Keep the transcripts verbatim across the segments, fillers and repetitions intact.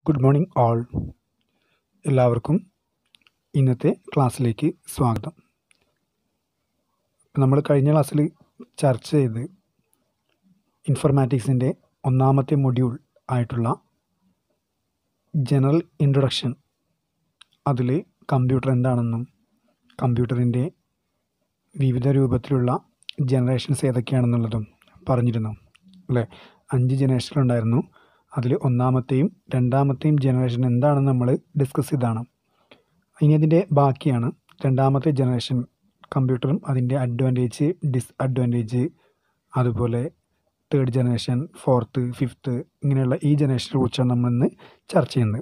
Good morning all. എല്ലാവർക്കും ഇന്നത്തെ ക്ലാസ്സിലേക്ക് സ്വാഗതം. നമ്മൾ കഴിഞ്ഞ ക്ലാസ്സിൽ ചർച്ച ചെയ്ത് ഇൻഫർമാറ്റിക്സിൻ്റെ ഒന്നാമത്തെ മൊഡ്യൂൾ ആയിട്ടുള്ള ജനറൽ ഇൻട്രൊഡക്ഷൻ, അതിൽ കമ്പ്യൂട്ടർ എന്താണെന്നും കമ്പ്യൂട്ടറിൻ്റെ വിവിധ രൂപത്തിലുള്ള ജനറേഷൻസ് ഏതൊക്കെയാണെന്നുള്ളതും പറഞ്ഞിരുന്നു അല്ലേ. അഞ്ച് ജനറേഷനുണ്ടായിരുന്നു. അതിൽ ഒന്നാമത്തെയും രണ്ടാമത്തെയും ജനറേഷൻ എന്താണെന്ന് നമ്മൾ ഡിസ്കസ് ചെയ്താണ്. ഇനി അതിൻ്റെ ബാക്കിയാണ് രണ്ടാമത്തെ ജനറേഷൻ കമ്പ്യൂട്ടറും അതിൻ്റെ അഡ്വാൻറ്റേജ്, ഡിസ്അഡ്വാൻറ്റേജ്, അതുപോലെ തേർഡ് ജനറേഷൻ, ഫോർത്ത്, ഫിഫ്ത്ത്, ഇങ്ങനെയുള്ള ഈ ജനറേഷനെ കുറിച്ചാണ് നമ്മളിന്ന് ചർച്ച ചെയ്യുന്നത്.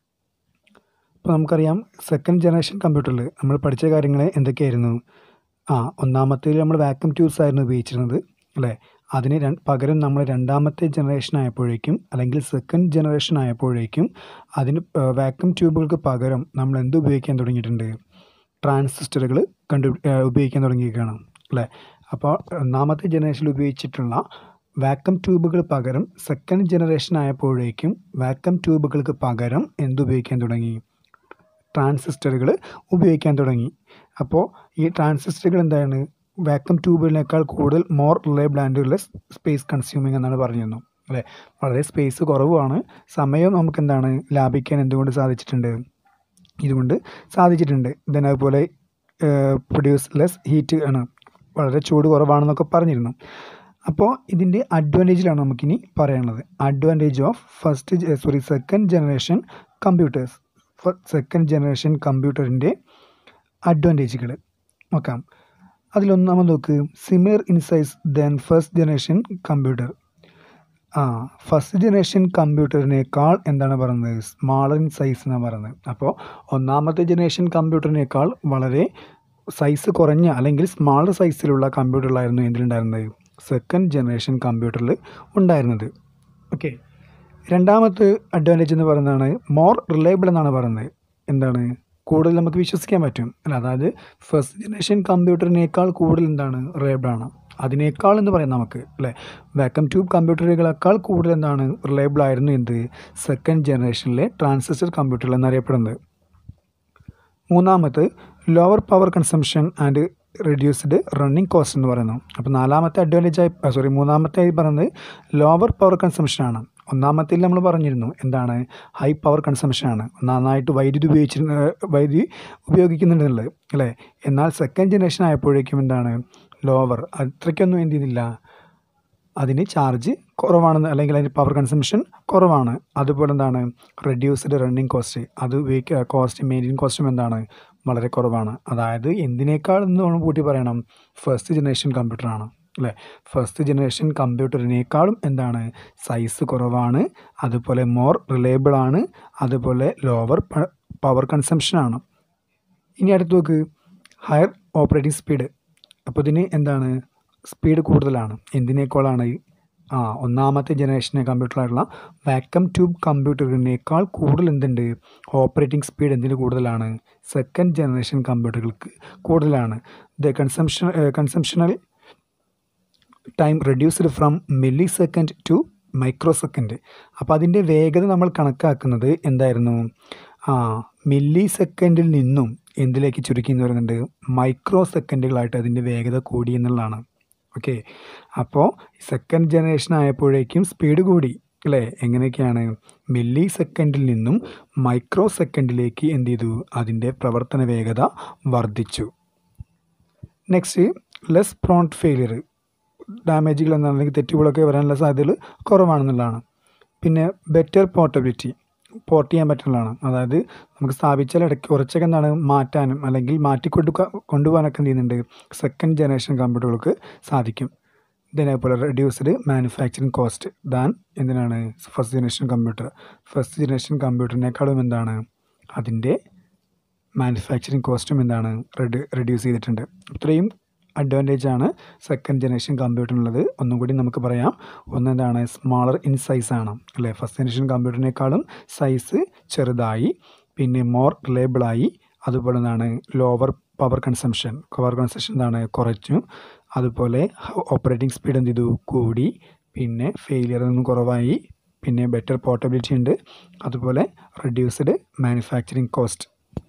അപ്പോൾ നമുക്കറിയാം, സെക്കൻഡ് ജനറേഷൻ കമ്പ്യൂട്ടറിൽ നമ്മൾ പഠിച്ച കാര്യങ്ങൾ എന്തൊക്കെയായിരുന്നു? ആ ഒന്നാമത്തേൽ നമ്മൾ വാക്യൂം ട്യൂബ്സ് ആയിരുന്നു ഉപയോഗിച്ചിരുന്നത് അല്ലേ. അതിന് പകരം നമ്മൾ രണ്ടാമത്തെ ജനറേഷൻ ആയപ്പോഴേക്കും അല്ലെങ്കിൽ സെക്കൻഡ് ജനറേഷൻ ആയപ്പോഴേക്കും അതിന് വാക്യൂം ട്യൂബുകൾക്ക് പകരം നമ്മൾ എന്ത് ഉപയോഗിക്കാൻ തുടങ്ങിയിട്ടുണ്ട്? ട്രാൻസിസ്റ്ററുകൾ കണ്ടു ഉപയോഗിക്കാൻ തുടങ്ങിയിരിക്കുകയാണ് അല്ലേ. അപ്പോൾ ഒന്നാമത്തെ ജനറേഷനിൽ ഉപയോഗിച്ചിട്ടുള്ള വാക്യൂം ട്യൂബുകൾ പകരം സെക്കൻഡ് ജനറേഷൻ ആയപ്പോഴേക്കും വാക്യൂം ട്യൂബുകൾക്ക് പകരം എന്തുപയോഗിക്കാൻ തുടങ്ങി? ട്രാൻസിസ്റ്ററുകൾ ഉപയോഗിക്കാൻ തുടങ്ങി. അപ്പോൾ ഈ ട്രാൻസിസ്റ്ററുകൾ എന്താണ്? വാക്യൂം ട്യൂബുകളിനേക്കാൾ കൂടുതൽ more reliable and less space consuming എന്നാണ് പറഞ്ഞിരുന്നു അല്ലേ. വളരെ സ്പേസ് കുറവാണ്, സമയം നമുക്ക് എന്താണ് ലാഭിക്കാൻ എന്തുകൊണ്ട് സാധിച്ചിട്ടുണ്ട്? ഇതുകൊണ്ട് സാധിച്ചിട്ടുണ്ട്. ദെൻ അതുപോലെ പ്രൊഡ്യൂസ് ലെസ് ഹീറ്റ് ആണ്, വളരെ ചൂട് കുറവാണെന്നൊക്കെ പറഞ്ഞിരുന്നു. അപ്പോൾ ഇതിൻ്റെ അഡ്വാൻറ്റേജിലാണ് നമുക്കിനി പറയാനുള്ളത്. Advantage of first sorry second generation computers. Second generation കമ്പ്യൂട്ടറിൻ്റെ അഡ്വാൻറ്റേജുകൾ നോക്കാം. അതിലൊന്നാമത് നോക്ക്, similar in size than first generation computer. ആ ഫസ്റ്റ് ജനറേഷൻ കമ്പ്യൂട്ടറിനേക്കാൾ എന്താണ് പറയുന്നത്? സ്മാളർ ഇൻ സൈസ് എന്നാണ് പറയുന്നത്. അപ്പോൾ ഒന്നാമത്തെ ജനറേഷൻ കമ്പ്യൂട്ടറിനേക്കാൾ വളരെ സൈസ് കുറഞ്ഞ അല്ലെങ്കിൽ സ്മാളർ സൈസിലുള്ള കമ്പ്യൂട്ടറിലായിരുന്നു എന്തിലുണ്ടായിരുന്നത്? സെക്കൻഡ് ജനറേഷൻ കമ്പ്യൂട്ടറിൽ ഉണ്ടായിരുന്നത്. ഓക്കെ. രണ്ടാമത്തെ അഡ്വാൻറ്റേജ് എന്ന് പറയുന്നതാണ് മോർ റിലയബിൾ എന്നാണ് പറയുന്നത്. എന്താണ്? കൂടുതൽ നമുക്ക് വിശ്വസിക്കാൻ പറ്റും അല്ല. അതായത് ഫസ്റ്റ് ജനറേഷൻ കമ്പ്യൂട്ടറിനേക്കാൾ കൂടുതൽ എന്താണ് റിലയബിളാണ്. അതിനേക്കാൾ എന്ന് പറയാം നമുക്ക് അല്ലേ. വാക്യൂം ട്യൂബ് കമ്പ്യൂട്ടറുകളേക്കാൾ കൂടുതൽ എന്താണ് റിലയബിൾ ആയിരുന്നു എന്ത്? സെക്കൻഡ് ജനറേഷനിലെ ട്രാൻസിസ്റ്റർ കമ്പ്യൂട്ടറുകൾ എന്നറിയപ്പെടുന്നത്. മൂന്നാമത് lower power consumption and reduced running cost എന്ന് പറയുന്നു. അപ്പോൾ നാലാമത്തെ അഡ്വാൻറ്റേജായി സോറി മൂന്നാമത്തെ പറയുന്നത് ലോവർ പവർ കൺസംഷനാണ്. ഒന്നാമത്തിൽ നമ്മൾ പറഞ്ഞിരുന്നു എന്താണ്? ഹൈ പവർ കൺസംഷനാണ്, നന്നായിട്ട് വൈദ്യുതി ഉപയോഗിച്ചിരുന്ന വൈദ്യുതി ഉപയോഗിക്കുന്നുണ്ടെന്നുള്ളത് അല്ലേ. എന്നാൽ സെക്കൻഡ് ജനറേഷൻ ആയപ്പോഴേക്കും എന്താണ്? ലോവർ, അത്രയ്ക്കൊന്നും എന്ത് ചെയ്യുന്നില്ല, അതിന് ചാർജ് കുറവാണെന്ന് അല്ലെങ്കിൽ അതിന് പവർ കൺസംഷൻ കുറവാണ്. അതുപോലെ എന്താണ്? റെഡ്യൂസ്ഡ് റണ്ണിങ് കോസ്റ്റ്, അത് ഉപയോഗിക്കുക കോസ്റ്റ് മെയിൻറ്റെയിൻ കോസ്റ്റും എന്താണ്? വളരെ കുറവാണ്. അതായത് എന്തിനേക്കാൾ എന്ന് നമ്മൾ കൂട്ടി പറയണം? ഫസ്റ്റ് ജനറേഷൻ കമ്പ്യൂട്ടറാണ് അല്ലേ. ഫസ്റ്റ് ജനറേഷൻ കമ്പ്യൂട്ടറിനേക്കാളും എന്താണ്? സൈസ് കുറവാണ്, അതുപോലെ മോർ റിലയബിൾ ആണ്, അതുപോലെ ലോവർ പവർ കൺസംഷനാണ്. ഇനി അടുത്ത് നോക്ക്, ഹയർ ഓപ്പറേറ്റിംഗ് സ്പീഡ്. അപ്പോൾ ഇതിന് എന്താണ്? സ്പീഡ് കൂടുതലാണ്. എന്തിനേക്കാളാണ്? ആ ഒന്നാമത്തെ ജനറേഷൻ കമ്പ്യൂട്ടറായിട്ടുള്ള വാക്യൂം ട്യൂബ് കമ്പ്യൂട്ടറിനേക്കാൾ കൂടുതൽ എന്തുണ്ട്? ഓപ്പറേറ്റിംഗ് സ്പീഡ് എന്തിന് കൂടുതലാണ്? സെക്കൻഡ് ജനറേഷൻ കമ്പ്യൂട്ടറുകൾക്ക് കൂടുതലാണ്. The consumption consumptional time reduced from millisecond to microsecond. അപ്പോൾ അതിൻ്റെ വേഗത നമ്മൾ കണക്കാക്കുന്നത് എന്തായിരുന്നു? ആ മില്ലി സെക്കൻഡിൽ നിന്നും എന്തിലേക്ക് ചുരുക്കി എന്ന് പറയുന്നുണ്ട്? മൈക്രോ സെക്കൻഡുകളായിട്ട് അതിൻ്റെ വേഗത കൂടി എന്നുള്ളതാണ്. ഓക്കെ. അപ്പോൾ സെക്കൻഡ് ജനറേഷൻ ആയപ്പോഴേക്കും സ്പീഡ് കൂടി അല്ലേ. എങ്ങനെയൊക്കെയാണ്? മില്ലി സെക്കൻഡിൽ നിന്നും മൈക്രോ സെക്കൻഡിലേക്ക് എന്ത് ചെയ്തു? അതിൻ്റെ പ്രവർത്തന വേഗത വർദ്ധിച്ചു. Next, less prone failure. ഡാമേജുകൾ എന്നാണെങ്കിൽ തെറ്റുകളൊക്കെ വരാനുള്ള സാധ്യതകൾ കുറവാണെന്നുള്ളതാണ്. പിന്നെ ബെറ്റർ പോർട്ടബിലിറ്റി, പോർട്ട് ചെയ്യാൻ പറ്റുന്നതാണ്. അതായത് നമുക്ക് സ്ഥാപിച്ചാൽ ഇടയ്ക്ക് കുറച്ചൊക്കെ എന്താണ് മാറ്റാനും അല്ലെങ്കിൽ മാറ്റിക്കൊണ്ടു കൊണ്ടുപോകാനൊക്കെ എന്ത് ചെയ്യുന്നുണ്ട്? സെക്കൻഡ് ജനറേഷൻ കമ്പ്യൂട്ടറുകൾക്ക് സാധിക്കും. ഇതേപോലെ റെഡ്യൂസ്ഡ് മാനുഫാക്ചറിങ് കോസ്റ്റ് ദാൻ എന്തിനാണ്? First generation computer. First generation കമ്പ്യൂട്ടറിനേക്കാളും എന്താണ്? അതിൻ്റെ മാനുഫാക്ചറിങ് കോസ്റ്റും എന്താണ്? റെഡ്യൂ റെഡ്യൂസ് ചെയ്തിട്ടുണ്ട്. ഇത്രയും അഡ്വാൻറ്റേജാണ് സെക്കൻഡ് ജനറേഷൻ കമ്പ്യൂട്ടറിനുള്ളത്. ഒന്നും കൂടി നമുക്ക് പറയാം. ഒന്നെന്താണ്? സ്മാളർ ഇൻ സൈസ് ആണ് അല്ലേ. ഫസ്റ്റ് ജനറേഷൻ കമ്പ്യൂട്ടറിനേക്കാളും സൈസ് ചെറുതായി, പിന്നെ മോർ റിലയബിളായി, അതുപോലെ എന്താണ്? Lower power consumption power consumption എന്താണ്? കുറച്ചു. അതുപോലെ ഓപ്പറേറ്റിംഗ് സ്പീഡ് എന്ത് ചെയ്തു? കൂടി. പിന്നെ ഫെയിലിയർ ഒന്നും കുറവായി. പിന്നെ ബെറ്റർ പോർട്ടബിലിറ്റി ഉണ്ട്, അതുപോലെ റെഡ്യൂസ്ഡ് മാനുഫാക്ചറിങ് കോസ്റ്റ്.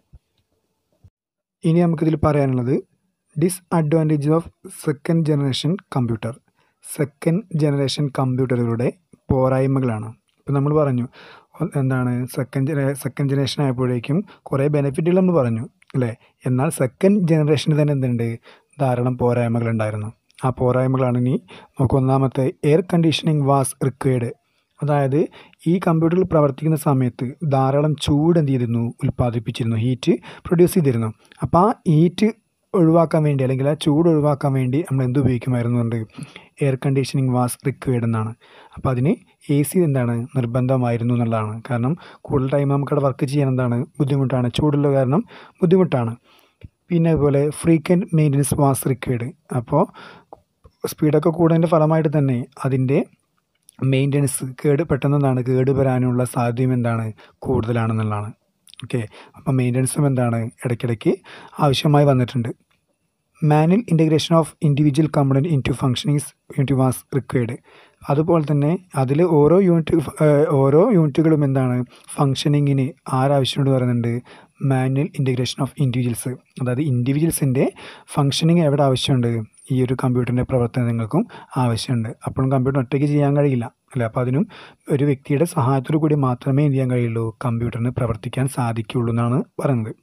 ഇനി നമുക്കിതിൽ പറയാനുള്ളത് disadvantage of second generation computer. Second generation കമ്പ്യൂട്ടറുകളുടെ പോരായ്മകളാണ്. ഇപ്പം നമ്മൾ പറഞ്ഞു എന്താണ് സെക്കൻഡ് സെക്കൻഡ് ജനറേഷൻ ആയപ്പോഴേക്കും കുറേ ബെനിഫിറ്റുകൾ നമ്മൾ പറഞ്ഞു അല്ലേ. എന്നാൽ സെക്കൻഡ് ജനറേഷന് തന്നെ എന്തുണ്ട്, ധാരാളം പോരായ്മകളുണ്ടായിരുന്നു. ആ പോരായ്മകളാണ് ഇനി നമുക്ക് ഒന്നാമത്തെ എയർ കണ്ടീഷനിങ് വാസ് റിക്വയർഡ്. അതായത് ഈ കമ്പ്യൂട്ടറിൽ പ്രവർത്തിക്കുന്ന സമയത്ത് ധാരാളം ചൂട് എന്ത് ചെയ്തിരുന്നു, ഉൽപ്പാദിപ്പിച്ചിരുന്നു, ഹീറ്റ് പ്രൊഡ്യൂസ് ചെയ്തിരുന്നു. അപ്പോൾ ആ ഹീറ്റ് ഒഴിവാക്കാൻ വേണ്ടി അല്ലെങ്കിൽ ആ ചൂട് ഒഴിവാക്കാൻ വേണ്ടി നമ്മൾ എന്ത് ഉപയോഗിക്കുമായിരുന്നുണ്ട്, എയർ കണ്ടീഷനിങ് വാസ് റിക്വയർഡ് എന്നാണ്. അപ്പോൾ അതിന് എ സി എന്താണ് നിർബന്ധമായിരുന്നു എന്നുള്ളതാണ്. കാരണം കൂടുതൽ ടൈം നമുക്കവിടെ വർക്ക് ചെയ്യാൻ എന്താണ് ബുദ്ധിമുട്ടാണ്, ചൂടുള്ള കാരണം ബുദ്ധിമുട്ടാണ്. പിന്നെ അതുപോലെ ഫ്രീക്വൻറ്റ് മെയിൻ്റനൻസ് വാസ് റിക്വയർഡ്. അപ്പോൾ സ്പീഡൊക്കെ കൂടുന്നതിൻ്റെ ഫലമായിട്ട് തന്നെ അതിൻ്റെ മെയിൻ്റനൻസ് കേട് പെട്ടെന്നാണ് കേട് വരാനുള്ള സാധ്യത എന്താണ് കൂടുതലാണെന്നുള്ളതാണ്. ഓക്കെ, അപ്പോൾ മെയിൻ്റനൻസും എന്താണ് ഇടയ്ക്കിടയ്ക്ക് ആവശ്യമായി വന്നിട്ടുണ്ട്. Manual integration of individual component into functionings unit was required. അതുപോലെ തന്നെ അതിൽ ഓരോ യൂണിറ്റ് ഓരോ യൂണിറ്റുകളും എന്താണ് ഫങ്ഷനിങ്ങിന് ആരാവശ്യമുണ്ട് പറയുന്നുണ്ട്, മാനുവൽ ഇൻറ്റഗ്രേഷൻ ഓഫ് ഇൻഡിവിജ്വൽസ്. അതായത് ഇൻഡിവിജ്വൽസിൻ്റെ ഫങ്ഷനിങ് എവിടെ ആവശ്യമുണ്ട്, ഈ ഒരു കമ്പ്യൂട്ടറിൻ്റെ പ്രവർത്തനങ്ങൾക്കും ആവശ്യമുണ്ട്. അപ്പോഴും കമ്പ്യൂട്ടർ ഒറ്റയ്ക്ക് ചെയ്യാൻ കഴിയില്ല അല്ലേ. അപ്പോൾ അതിനും ഒരു വ്യക്തിയുടെ സഹായത്തോടു കൂടി മാത്രമേ എന്ത് ചെയ്യാൻ കഴിയുള്ളൂ, കമ്പ്യൂട്ടറിന് പ്രവർത്തിക്കാൻ സാധിക്കുകയുള്ളൂ എന്നാണ് പറയുന്നത്.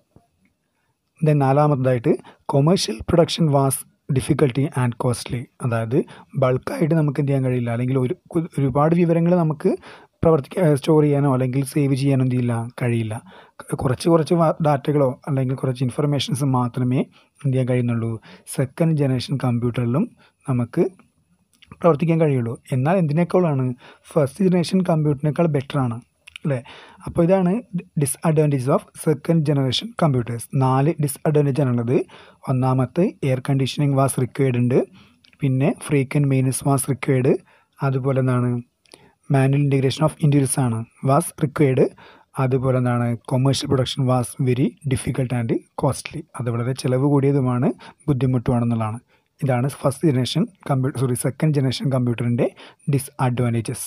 ദെൻ നാലാമതായിട്ട് commercial production was difficulty and costly. അതായത് ബൾക്കായിട്ട് നമുക്ക് എന്ത് ചെയ്യാൻ കഴിയില്ല, അല്ലെങ്കിൽ ഒരു ഒരുപാട് വിവരങ്ങൾ നമുക്ക് പ്രവർത്തിക്കാൻ സ്റ്റോർ ചെയ്യാനോ അല്ലെങ്കിൽ സേവ് ചെയ്യാനോ എന്ത് ചെയ്യില്ല കഴിയില്ല. കുറച്ച് കുറച്ച് ഡാറ്റകളോ അല്ലെങ്കിൽ കുറച്ച് ഇൻഫർമേഷൻസ് മാത്രമേ എന്ത് ചെയ്യാൻ കഴിയുന്നുള്ളൂ സെക്കൻഡ് ജനറേഷൻ കമ്പ്യൂട്ടറിലും നമുക്ക് പ്രവർത്തിക്കാൻ കഴിയുള്ളൂ. എന്നാൽ എന്തിനേക്കാളാണ് ഫസ്റ്റ് ജനറേഷൻ കമ്പ്യൂട്ടറിനേക്കാൾ ബെറ്ററാണ് അല്ലേ. അപ്പോൾ ഇതാണ് disadvantages of second generation computers. നാല് ഡിസ്അഡ്വാൻറ്റേജ് ആണുള്ളത്. ഒന്നാമത്തെ എയർ കണ്ടീഷനിങ് വാസ് റിക്വയർഡ് ഉണ്ട്, പിന്നെ ഫ്രീക്വൻറ്റ് മെയിൻ്റനൻസ് വാസ് റിക്വയർഡ്, അതുപോലെ എന്താണ് മാനുവൽ ഇൻറ്റഗ്രേഷൻ ഓഫ് ഇൻഡിവിജ്വൽസ് ആണ് വാസ് റിക്വയർഡ്, അതുപോലെ എന്താണ് commercial production was very difficult and costly. അത് വളരെ ചിലവ് കൂടിയതുമാണ് ബുദ്ധിമുട്ടുമാണെന്നുള്ളതാണ്. ഇതാണ് first generation computer sorry second generation കമ്പ്യൂട്ടറിൻ്റെ ഡിസ്അഡ്വാൻറ്റേജസ്.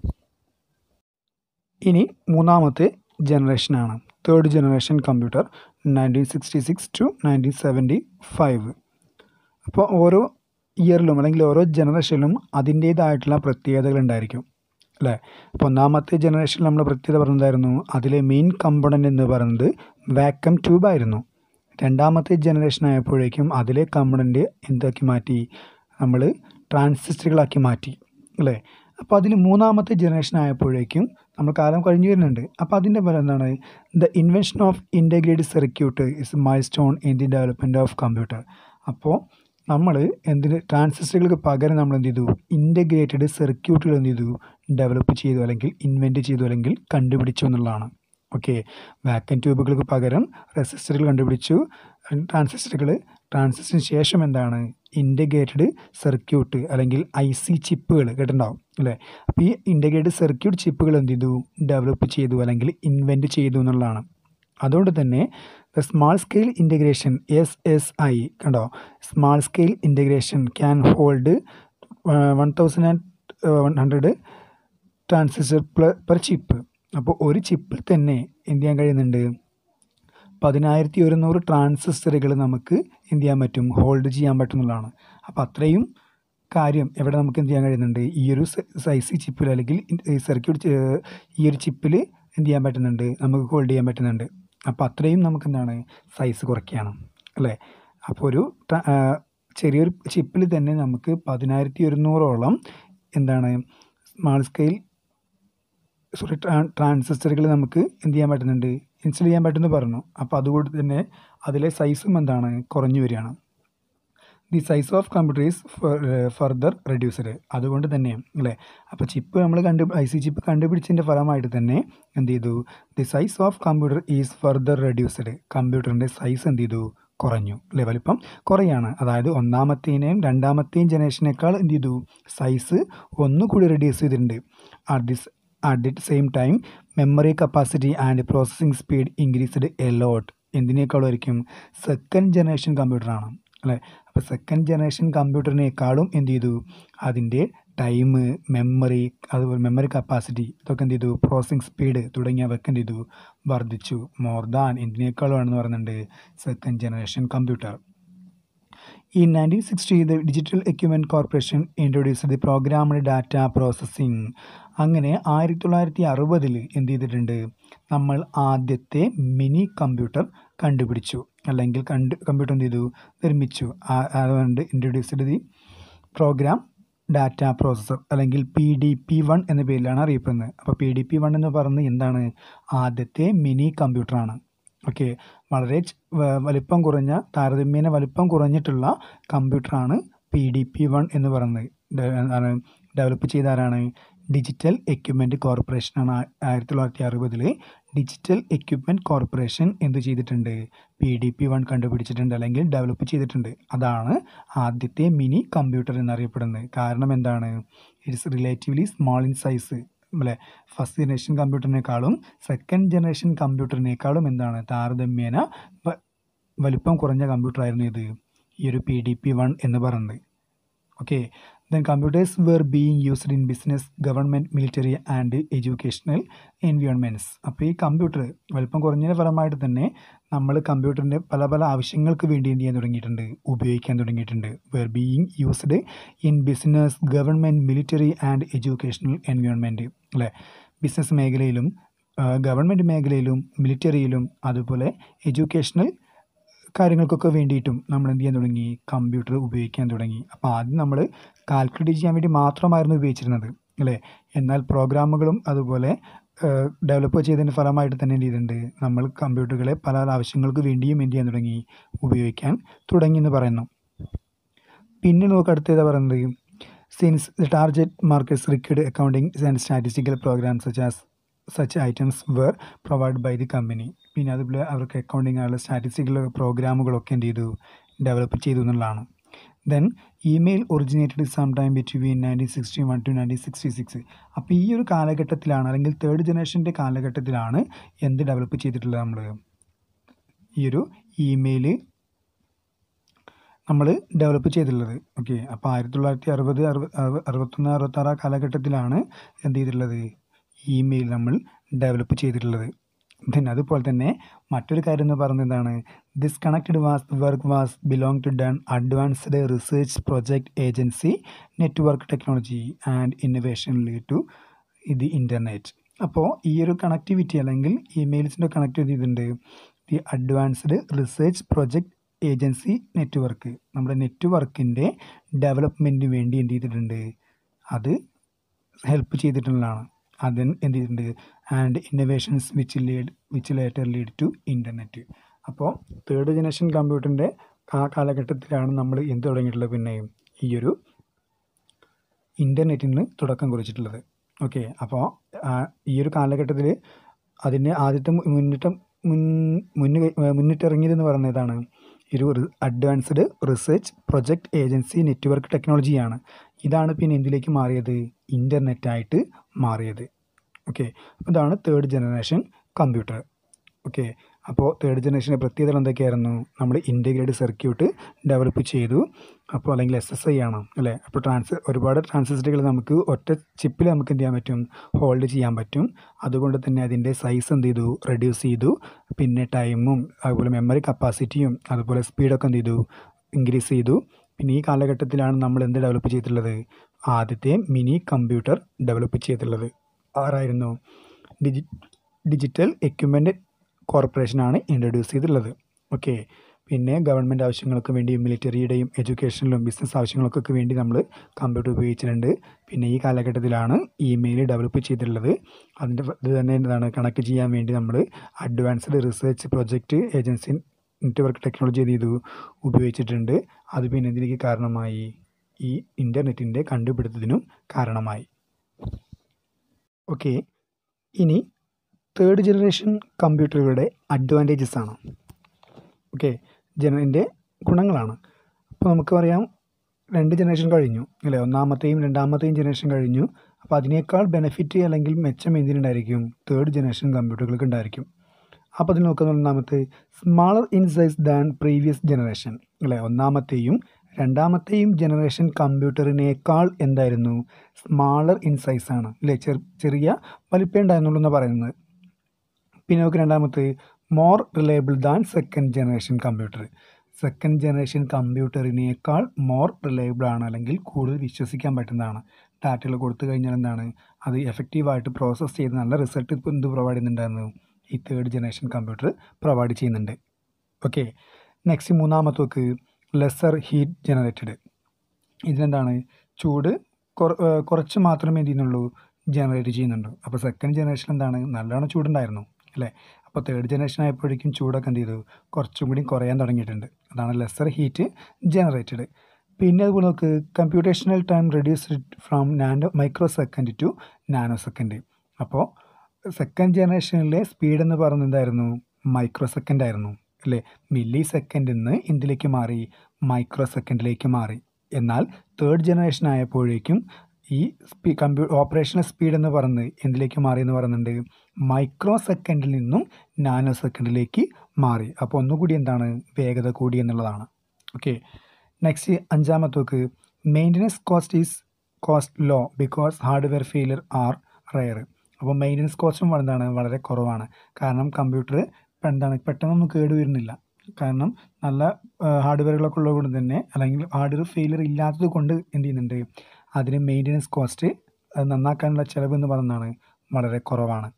ഇനി മൂന്നാമത്തെ ജനറേഷനാണ് third generation computer nineteen sixty six to nineteen seventy five. അപ്പോൾ ഓരോ ഇയറിലും അല്ലെങ്കിൽ ഓരോ ജനറേഷനിലും അതിൻ്റേതായിട്ടുള്ള പ്രത്യേകതകൾ ഉണ്ടായിരിക്കും അല്ലേ. അപ്പോൾ ഒന്നാമത്തെ ജനറേഷനിൽ നമ്മൾ പ്രത്യേകത പറഞ്ഞതായിരുന്നു, അതിലെ മെയിൻ കമ്പോണൻ്റ് എന്ന് പറയുന്നത് വാക്വം ട്യൂബായിരുന്നു. രണ്ടാമത്തെ ജനറേഷൻ ആയപ്പോഴേക്കും അതിലെ കമ്പോണൻ്റ് എന്താക്കി മാറ്റി, നമ്മൾ ട്രാൻസിസ്റ്ററുകളാക്കി മാറ്റി അല്ലേ. അപ്പോൾ അതിൽ മൂന്നാമത്തെ ജനറേഷൻ ആയപ്പോഴേക്കും നമ്മൾ കാലം കഴിഞ്ഞു വരുന്നുണ്ട്. അപ്പോൾ അതിൻ്റെ ഫലം എന്താണ്, the invention of integrated circuit is milestone in the development of computer. അപ്പോൾ നമ്മൾ എന്തിന് ട്രാൻസിസ്റ്ററുകൾക്ക് പകരം നമ്മൾ എന്ത് ചെയ്തു, ഇൻറ്റഗ്രേറ്റഡ് സർക്യൂട്ടുകൾ എന്ത് ചെയ്തു ഡെവലപ്പ് ചെയ്തു അല്ലെങ്കിൽ ഇൻവെൻറ്റ് ചെയ്തു അല്ലെങ്കിൽ കണ്ടുപിടിച്ചു എന്നുള്ളതാണ്. ഓക്കെ, വാക്വം ട്യൂബുകൾക്ക് പകരം റെസിസ്റ്ററുകൾ കണ്ടുപിടിച്ചു, ട്രാൻസിസ്റ്ററുകൾ. ട്രാൻസിസ്റ്ററിന് ശേഷം എന്താണ് ഇൻറ്റഗ്രേറ്റഡ് സർക്യൂട്ട് അല്ലെങ്കിൽ ഐ സി ചിപ്പുകൾ കേട്ടിട്ടുണ്ടാവും അല്ലേ. അപ്പോൾ ഈ ഇൻറ്റഗ്രേറ്റഡ് സർക്യൂട്ട് ചിപ്പുകൾ എന്ത് ചെയ്തു ഡെവലപ്പ് ചെയ്തു അല്ലെങ്കിൽ ഇൻവെൻറ്റ് ചെയ്തു എന്നുള്ളതാണ്. അതുകൊണ്ട് തന്നെ the small scale integration S S I കണ്ടോ, small scale integration can hold one thousand and one hundred transistor per chip. അപ്പോൾ ഒരു ചിപ്പിൽ തന്നെ എന്ത് ചെയ്യാൻ കഴിയുന്നുണ്ട്, പതിനായിരത്തി ഒരുന്നൂറ് ട്രാൻസിസ്റ്ററുകൾ നമുക്ക് എന്ത് ചെയ്യാൻ പറ്റും, ഹോൾഡ് ചെയ്യാൻ പറ്റുന്നതാണ്. അപ്പോൾ അത്രയും കാര്യം എവിടെ നമുക്ക് എന്ത് ചെയ്യാൻ കഴിയുന്നുണ്ട്, ഈ ഒരു സൈസ് ചിപ്പിൽ അല്ലെങ്കിൽ സർക്യൂട്ട് ഈ ഒരു ചിപ്പിൽ എന്ത് ചെയ്യാൻ പറ്റുന്നുണ്ട്, നമുക്ക് ഹോൾഡ് ചെയ്യാൻ പറ്റുന്നുണ്ട്. അപ്പോൾ അത്രയും നമുക്ക് എന്താണ് സൈസ് കുറയ്ക്കുകയാണ് അല്ലേ. അപ്പോൾ ഒരു ചെറിയൊരു ചിപ്പിൽ തന്നെ നമുക്ക് പതിനായിരത്തി ഒരുന്നൂറോളം എന്താണ് സ്മാൾ സ്കെയിൽ സോറി ട്രാൻസിസ്റ്ററുകൾ നമുക്ക് എന്ത് ചെയ്യാൻ പറ്റുന്നുണ്ട്, ഇൻസ്റ്റോൾ ചെയ്യാൻ പറ്റുമെന്ന് പറഞ്ഞു. അപ്പോൾ അതുകൊണ്ട് തന്നെ അതിലെ സൈസും എന്താണ് കുറഞ്ഞു വരികയാണ്. The size of computer is further reduced. അതുകൊണ്ട് തന്നെ അല്ലേ, അപ്പോൾ ചിപ്പ് നമ്മൾ കണ്ടു ഐ സി ചിപ്പ് കണ്ടുപിടിച്ചതിൻ്റെ ഫലമായിട്ട് തന്നെ എന്ത് ചെയ്തു, the size of computer is further reduced. കമ്പ്യൂട്ടറിൻ്റെ സൈസ് എന്ത് ചെയ്തു കുറഞ്ഞു അല്ലേ, വലിപ്പം കുറയാണ്. അതായത് ഒന്നാമത്തേനെയും രണ്ടാമത്തെയും ജനറേഷനേക്കാൾ എന്ത് ചെയ്തു സൈസ് ഒന്നുകൂടി റെഡ്യൂസ് ചെയ്തിട്ടുണ്ട്. At this At the same time, memory capacity and processing speed increased a lot. എന്തിനേക്കാളുമായിരിക്കും സെക്കൻഡ് ജനറേഷൻ കമ്പ്യൂട്ടറാണ് അല്ലേ. അപ്പോൾ സെക്കൻഡ് ജനറേഷൻ കമ്പ്യൂട്ടറിനേക്കാളും എന്ത് ചെയ്തു, അതിൻ്റെ ടൈം, മെമ്മറി, അതുപോലെ മെമ്മറി കപ്പാസിറ്റി ഇതൊക്കെ എന്ത് ചെയ്തു, പ്രോസസ്സിംഗ് സ്പീഡ് തുടങ്ങിയവയൊക്കെ എന്ത് ചെയ്തു, വർദ്ധിച്ചു. മോർ ദാൻ എന്തിനേക്കാളുമാണെന്ന് പറയുന്നുണ്ട് second generation computer. In nineteen sixty, the Digital Equipment Corporation introduced the Programmed Data Processing. അങ്ങനെ ആയിരത്തി തൊള്ളായിരത്തി അറുപതിൽ എന്ത് ചെയ്തിട്ടുണ്ട്, നമ്മൾ ആദ്യത്തെ മിനി കമ്പ്യൂട്ടർ കണ്ടുപിടിച്ചു, അല്ലെങ്കിൽ കണ്ട് കമ്പ്യൂട്ടർ എന്ത് ചെയ്തു, നിർമ്മിച്ചു. അതുകൊണ്ട് introduced the program data processor, അല്ലെങ്കിൽ പി ഡി പി വൺ എന്ന പേരിലാണ് അറിയപ്പെടുന്നത്. അപ്പോൾ പി ഡി പി വൺ എന്ന് പറയുന്നത് എന്താണ്, ആദ്യത്തെ മിനി കമ്പ്യൂട്ടറാണ്. ഓക്കെ, വളരെ വലിപ്പം കുറഞ്ഞ, താരതമ്യേന വലിപ്പം കുറഞ്ഞിട്ടുള്ള കമ്പ്യൂട്ടറാണ് പി ഡി പി വൺ എന്ന് പറയുന്നത്. ഡെവലപ്പ് ചെയ്ത ആരാണ്, ഡിജിറ്റൽ എക്യുപ്മെൻറ്റ് കോർപ്പറേഷനാണ്. ആയിരത്തി തൊള്ളായിരത്തി അറുപതിൽ ഡിജിറ്റൽ എക്യുപ്മെൻറ്റ് കോർപ്പറേഷൻ എന്ത് ചെയ്തിട്ടുണ്ട്, പി ഡി പി വൺ കണ്ടുപിടിച്ചിട്ടുണ്ട്, അല്ലെങ്കിൽ ഡെവലപ്പ് ചെയ്തിട്ടുണ്ട്. അതാണ് ആദ്യത്തെ മിനി കമ്പ്യൂട്ടർ എന്നറിയപ്പെടുന്നത്. കാരണം എന്താണ്, it's relatively small in size അല്ലേ, ഫസ്റ്റ് ജനറേഷൻ കമ്പ്യൂട്ടറിനേക്കാളും സെക്കൻഡ് ജനറേഷൻ കമ്പ്യൂട്ടറിനേക്കാളും എന്താണ്, താരതമ്യേന വലിപ്പം കുറഞ്ഞ കമ്പ്യൂട്ടറായിരുന്നു ഇത്, ഈ ഒരു പി ഡി പി വൺ എന്ന് പറയുന്നത്. Okay, then computers were being used in business, government, military and educational environments. അപ്പോൾ ഈ കമ്പ്യൂട്ടർ വലിപ്പം കുറഞ്ഞതിൻ്റെ ഫലമായിട്ട് തന്നെ നമ്മൾ കമ്പ്യൂട്ടറിൻ്റെ പല പല ആവശ്യങ്ങൾക്ക് വേണ്ടി എന്ത് ചെയ്യാൻ തുടങ്ങിയിട്ടുണ്ട്, ഉപയോഗിക്കാൻ തുടങ്ങിയിട്ടുണ്ട്. Were being used in business, government, military and educational environment അല്ലേ, ബിസിനസ് മേഖലയിലും ഗവൺമെൻറ് മേഖലയിലും മിലിറ്ററിയിലും അതുപോലെ എഡ്യൂക്കേഷണൽ കാര്യങ്ങൾക്കൊക്കെ വേണ്ടിയിട്ടും നമ്മൾ എന്ത് ചെയ്യാൻ തുടങ്ങി, കമ്പ്യൂട്ടർ ഉപയോഗിക്കാൻ തുടങ്ങി. അപ്പോൾ ആദ്യം നമ്മൾ കാൽക്കുലേറ്റ് ചെയ്യാൻ വേണ്ടി മാത്രമായിരുന്നു ഉപയോഗിച്ചിരുന്നത് അല്ലേ, എന്നാൽ പ്രോഗ്രാമുകളും അതുപോലെ ഡെവലപ്പ് ചെയ്തതിൻ്റെ ഫലമായിട്ട് തന്നെ എന്ത് ചെയ്തിട്ടുണ്ട്, നമ്മൾ കമ്പ്യൂട്ടറുകളെ പല ആവശ്യങ്ങൾക്ക് വേണ്ടിയും എന്ത് ചെയ്യാൻ തുടങ്ങി, ഉപയോഗിക്കാൻ തുടങ്ങി എന്ന് പറയുന്നു. പിന്നെ നമുക്ക് അടുത്തേതാ പറയുന്നത്, since the target markets required accounting and statistical programs such as such items were provide by the company. പിന്നെ അതുപോലെ അവർക്ക് അക്കൗണ്ടിങ് ആയുള്ള സ്റ്റാറ്റിസ്റ്റിക്കൽ പ്രോഗ്രാമുകളൊക്കെ എന്ത് ചെയ്തു, ഡെവലപ്പ് ചെയ്തു എന്നുള്ളതാണ്. Then email originated some time between nineteen sixty one to nineteen sixty six. അപ്പോൾ ഈ ഒരു കാലഘട്ടത്തിലാണ്, അല്ലെങ്കിൽ തേർഡ് ജനറേഷൻ്റെ കാലഘട്ടത്തിലാണ് എന്ത് ഡെവലപ്പ് ചെയ്തിട്ടുള്ളത്, നമ്മൾ ഈ ഒരു ഇമെയിൽ നമ്മൾ ഡെവലപ്പ് ചെയ്തിട്ടുള്ളത്. ഓക്കെ, അപ്പോൾ ആയിരത്തി തൊള്ളായിരത്തി അറുപത് അറുപത് അറുപത്തൊന്ന് അറുപത്താറ് ആ കാലഘട്ടത്തിലാണ് എന്ത് ചെയ്തിട്ടുള്ളത്, ഇമെയിൽ നമ്മൾ ഡെവലപ്പ് ചെയ്തിട്ടുള്ളത്. ദെൻ അതുപോലെ തന്നെ മറ്റൊരു കാര്യം എന്ന് പറയുന്നത് എന്താണ്, this connected was work was belong to done advanced research project agency network technology and innovation lead to the internet. അപ്പോൾ ഈ ഒരു കണക്ടിവിറ്റി അല്ലെങ്കിൽ ഇമെയിൽസിൻ്റെ കണക്ടിവിറ്റി ഇതുണ്ട്, the advanced research project agency network, നമ്മുടെ നെറ്റ്വർക്കിൻ്റെ ഡെവലപ്മെൻറ്റിന് വേണ്ടി എന്ത് ചെയ്തിട്ടുണ്ട്, അത് ഹെൽപ്പ് ചെയ്തിട്ടുള്ളതാണ്. അതിന് എന്ത് ചെയ്തിട്ടുണ്ട്, and innovations which lead which later lead to internet. അപ്പോൾ തേർഡ് ജനറേഷൻ കമ്പ്യൂട്ടറിൻ്റെ ആ കാലഘട്ടത്തിലാണ് നമ്മൾ എന്ത് തുടങ്ങിയിട്ടുള്ളത്, പിന്നെയും ഈ ഒരു ഇൻ്റർനെറ്റിന് തുടക്കം കുറിച്ചിട്ടുള്ളത്. ഓക്കെ, അപ്പോൾ ഈ ഒരു കാലഘട്ടത്തിൽ അതിൻ്റെ ആദ്യത്തെ മുന്നിട്ട് മുൻ മുന്നിൽ മുന്നിട്ടിറങ്ങിയതെന്ന് പറയുന്നതാണ് ഒരു advanced research project agency network ടെക്നോളജിയാണ്. ഇതാണ് പിന്നെ എന്തിലേക്ക് മാറിയത്, ഇൻ്റർനെറ്റായിട്ട് മാറിയത്. ഓക്കെ, ഇതാണ് തേർഡ് ജനറേഷൻ കമ്പ്യൂട്ടർ. ഓക്കെ, അപ്പോൾ തേർഡ് ജനറേഷൻ്റെ പ്രത്യേകത എന്തൊക്കെയായിരുന്നു, നമ്മൾ ഇൻറ്റഗ്രേറ്റഡ് സർക്യൂട്ട് ഡെവലപ്പ് ചെയ്തു. അപ്പോൾ അല്ലെങ്കിൽ എസ് എസ് ഐ ആണ് അല്ലേ, അപ്പോൾ ട്രാൻസ് ഒരുപാട് ട്രാൻസിസ്റ്ററുകൾ നമുക്ക് ഒറ്റ ചിപ്പിൽ നമുക്ക് എന്ത് ചെയ്യാൻ പറ്റും, ഹോൾഡ് ചെയ്യാൻ പറ്റും. അതുകൊണ്ട് തന്നെ അതിൻ്റെ സൈസ് എന്ത് ചെയ്തു, റെഡ്യൂസ് ചെയ്തു. പിന്നെ ടൈമും അതുപോലെ മെമ്മറി കപ്പാസിറ്റിയും അതുപോലെ സ്പീഡൊക്കെ എന്ത് ചെയ്തു, ഇൻക്രീസ് ചെയ്തു. പിന്നെ ഈ കാലഘട്ടത്തിലാണ് നമ്മൾ എന്ത് ഡെവലപ്പ് ചെയ്തിട്ടുള്ളത്, ആദ്യത്തെ മിനി കമ്പ്യൂട്ടർ ഡെവലപ്പ് ചെയ്തിട്ടുള്ളത്. ആരായിരുന്നു, ഡിജി ഡിജിറ്റൽ എക്യുപ്മെൻറ്റ് കോർപ്പറേഷനാണ് ഇൻട്രൊഡ്യൂസ് ചെയ്തിട്ടുള്ളത്. ഓക്കെ, പിന്നെ ഗവൺമെൻറ് ആവശ്യങ്ങൾക്ക് വേണ്ടി മിലിറ്ററിയുടെയും എഡ്യൂക്കേഷനിലും ബിസിനസ് ആവശ്യങ്ങൾക്കൊക്കെ വേണ്ടി നമ്മൾ കമ്പ്യൂട്ടർ ഉപയോഗിച്ചിട്ടുണ്ട്. പിന്നെ ഈ കാലഘട്ടത്തിലാണ് ഇമെയിൽ ഡെവലപ്പ് ചെയ്തിട്ടുള്ളത്. അതിൻ്റെ ഇത് തന്നെ എന്താണ്, കണക്ട് ചെയ്യാൻ വേണ്ടി നമ്മൾ advanced research project agency network technology ചെയ്തു ഉപയോഗിച്ചിട്ടുണ്ട്. അത് പിന്നെ എന്തിനേക്ക് കാരണമായി, ഈ ഇൻ്റർനെറ്റിൻ്റെ കണ്ടുപിടുത്തത്തിനും കാരണമായി. ഓക്കെ, ഇനി തേർഡ് ജനറേഷൻ കമ്പ്യൂട്ടറുകളുടെ അഡ്വാൻറ്റേജസ് ആണ്. ഓക്കെ, ജനറിൻ്റെ ഗുണങ്ങളാണ്. അപ്പോൾ നമുക്ക് പറയാം, രണ്ട് ജനറേഷൻ കഴിഞ്ഞു അല്ലേ, ഒന്നാമത്തെയും രണ്ടാമത്തെയും ജനറേഷൻ കഴിഞ്ഞു. അപ്പോൾ അതിനേക്കാൾ ബെനിഫിറ്റ് അല്ലെങ്കിൽ മെച്ചം എന്തിനുണ്ടായിരിക്കും, തേർഡ് ജനറേഷൻ കമ്പ്യൂട്ടറുകൾക്ക് ഉണ്ടായിരിക്കും. അപ്പോൾ അതിൽ നോക്കുന്ന ഒന്നാമത്തെ smaller in size than previous generation അല്ലേ, ഒന്നാമത്തെയും രണ്ടാമത്തെയും ജനറേഷൻ കമ്പ്യൂട്ടറിനേക്കാൾ എന്തായിരുന്നു, സ്മാളർ ഇൻ സൈസാണ് അല്ലേ, ചെറു ചെറിയ വലിപ്പം ഉണ്ടായിരുന്നുള്ളൂ എന്ന് പറയുന്നത്. പിന്നെ നമുക്ക് രണ്ടാമത്തെ more reliable than second generation computer. Second generation കമ്പ്യൂട്ടറിനേക്കാൾ മോർ റിലയബിൾ ആണ്, അല്ലെങ്കിൽ കൂടുതൽ വിശ്വസിക്കാൻ പറ്റുന്നതാണ്. ഡാറ്റകൾ കൊടുത്തു കഴിഞ്ഞാൽ എന്താണ്, അത് എഫക്റ്റീവായിട്ട് പ്രോസസ്സ് ചെയ്ത് നല്ല റിസൾട്ട് ഇപ്പോൾ എന്ത് പ്രൊവൈഡ് ചെയ്യുന്നുണ്ടായിരുന്നു, ഈ തേർഡ് ജനറേഷൻ കമ്പ്യൂട്ടർ പ്രൊവൈഡ് ചെയ്യുന്നുണ്ട്. ഓക്കെ, നെക്സ്റ്റ് മൂന്നാമത്തെ നോക്ക്, ലെസർ ഹീറ്റ് ജനറേറ്റഡ്. ഇതിനെന്താണ്, ചൂട് കുറച്ച് മാത്രമേ എന്ത് ചെയ്യുന്നുള്ളൂ, ജനറേറ്റ് ചെയ്യുന്നുള്ളൂ. അപ്പോൾ സെക്കൻഡ് ജനറേഷൻ എന്താണ്, നല്ലോണം ചൂടുണ്ടായിരുന്നു അല്ലേ. അപ്പോൾ തേർഡ് ജനറേഷൻ ആയപ്പോഴേക്കും ചൂടൊക്കെ എന്ത് ചെയ്തു, കുറച്ചും കൂടി കുറയാൻ തുടങ്ങിയിട്ടുണ്ട്. അതാണ് ലെസർ ഹീറ്റ് ജനറേറ്റഡ്. പിന്നെ അതുപോലെ നമുക്ക് computational time reduced from nano microsecond to nanosecond. അപ്പോൾ സെക്കൻഡ് ജനറേഷനിലെ സ്പീഡ് എന്ന് പറയുന്നത് എന്തായിരുന്നു, മൈക്രോ സെക്കൻഡ് ആയിരുന്നു അല്ലേ. മില്ലി സെക്കൻഡിൽ നിന്ന് എന്തിലേക്ക് മാറി, മൈക്രോ സെക്കൻഡിലേക്ക് മാറി. എന്നാൽ തേർഡ് ജനറേഷൻ ആയപ്പോഴേക്കും ഈ സ്പീ കമ്പ്യൂ ഓപ്പറേഷണൽ സ്പീഡ് എന്ന് പറയുന്നത് എന്തിലേക്ക് മാറി എന്ന് പറയുന്നുണ്ട്, മൈക്രോ സെക്കൻഡിൽ നിന്നും നാനോ സെക്കൻഡിലേക്ക് മാറി. അപ്പോൾ ഒന്നുകൂടി എന്താണ്, വേഗത കൂടി എന്നുള്ളതാണ്. ഓക്കെ, നെക്സ്റ്റ് അഞ്ചാമത്തെ നോക്ക്, maintenance cost is cost low because hardware failure are rare. അപ്പോൾ മെയിൻ്റനൻസ് കോസ്റ്റും എന്താണ്, വളരെ കുറവാണ്. കാരണം കമ്പ്യൂട്ടർ എന്താണ് പെട്ടെന്നൊന്നും കേടുവരുന്നില്ല. കാരണം നല്ല ഹാർഡ്വെയറുകളൊക്കെ ഉള്ളത് കൊണ്ട് തന്നെ, അല്ലെങ്കിൽ ഹാർഡ്വെയർ ഫെയിലിയർ ഇല്ലാത്തത് കൊണ്ട് എന്ത് ചെയ്യുന്നുണ്ട്, അതിന് മെയിൻ്റനൻസ് കോസ്റ്റ്, അത് നന്നാക്കാനുള്ള ചിലവ് എന്ന് പറയുന്നതാണ് വളരെ കുറവാണ്.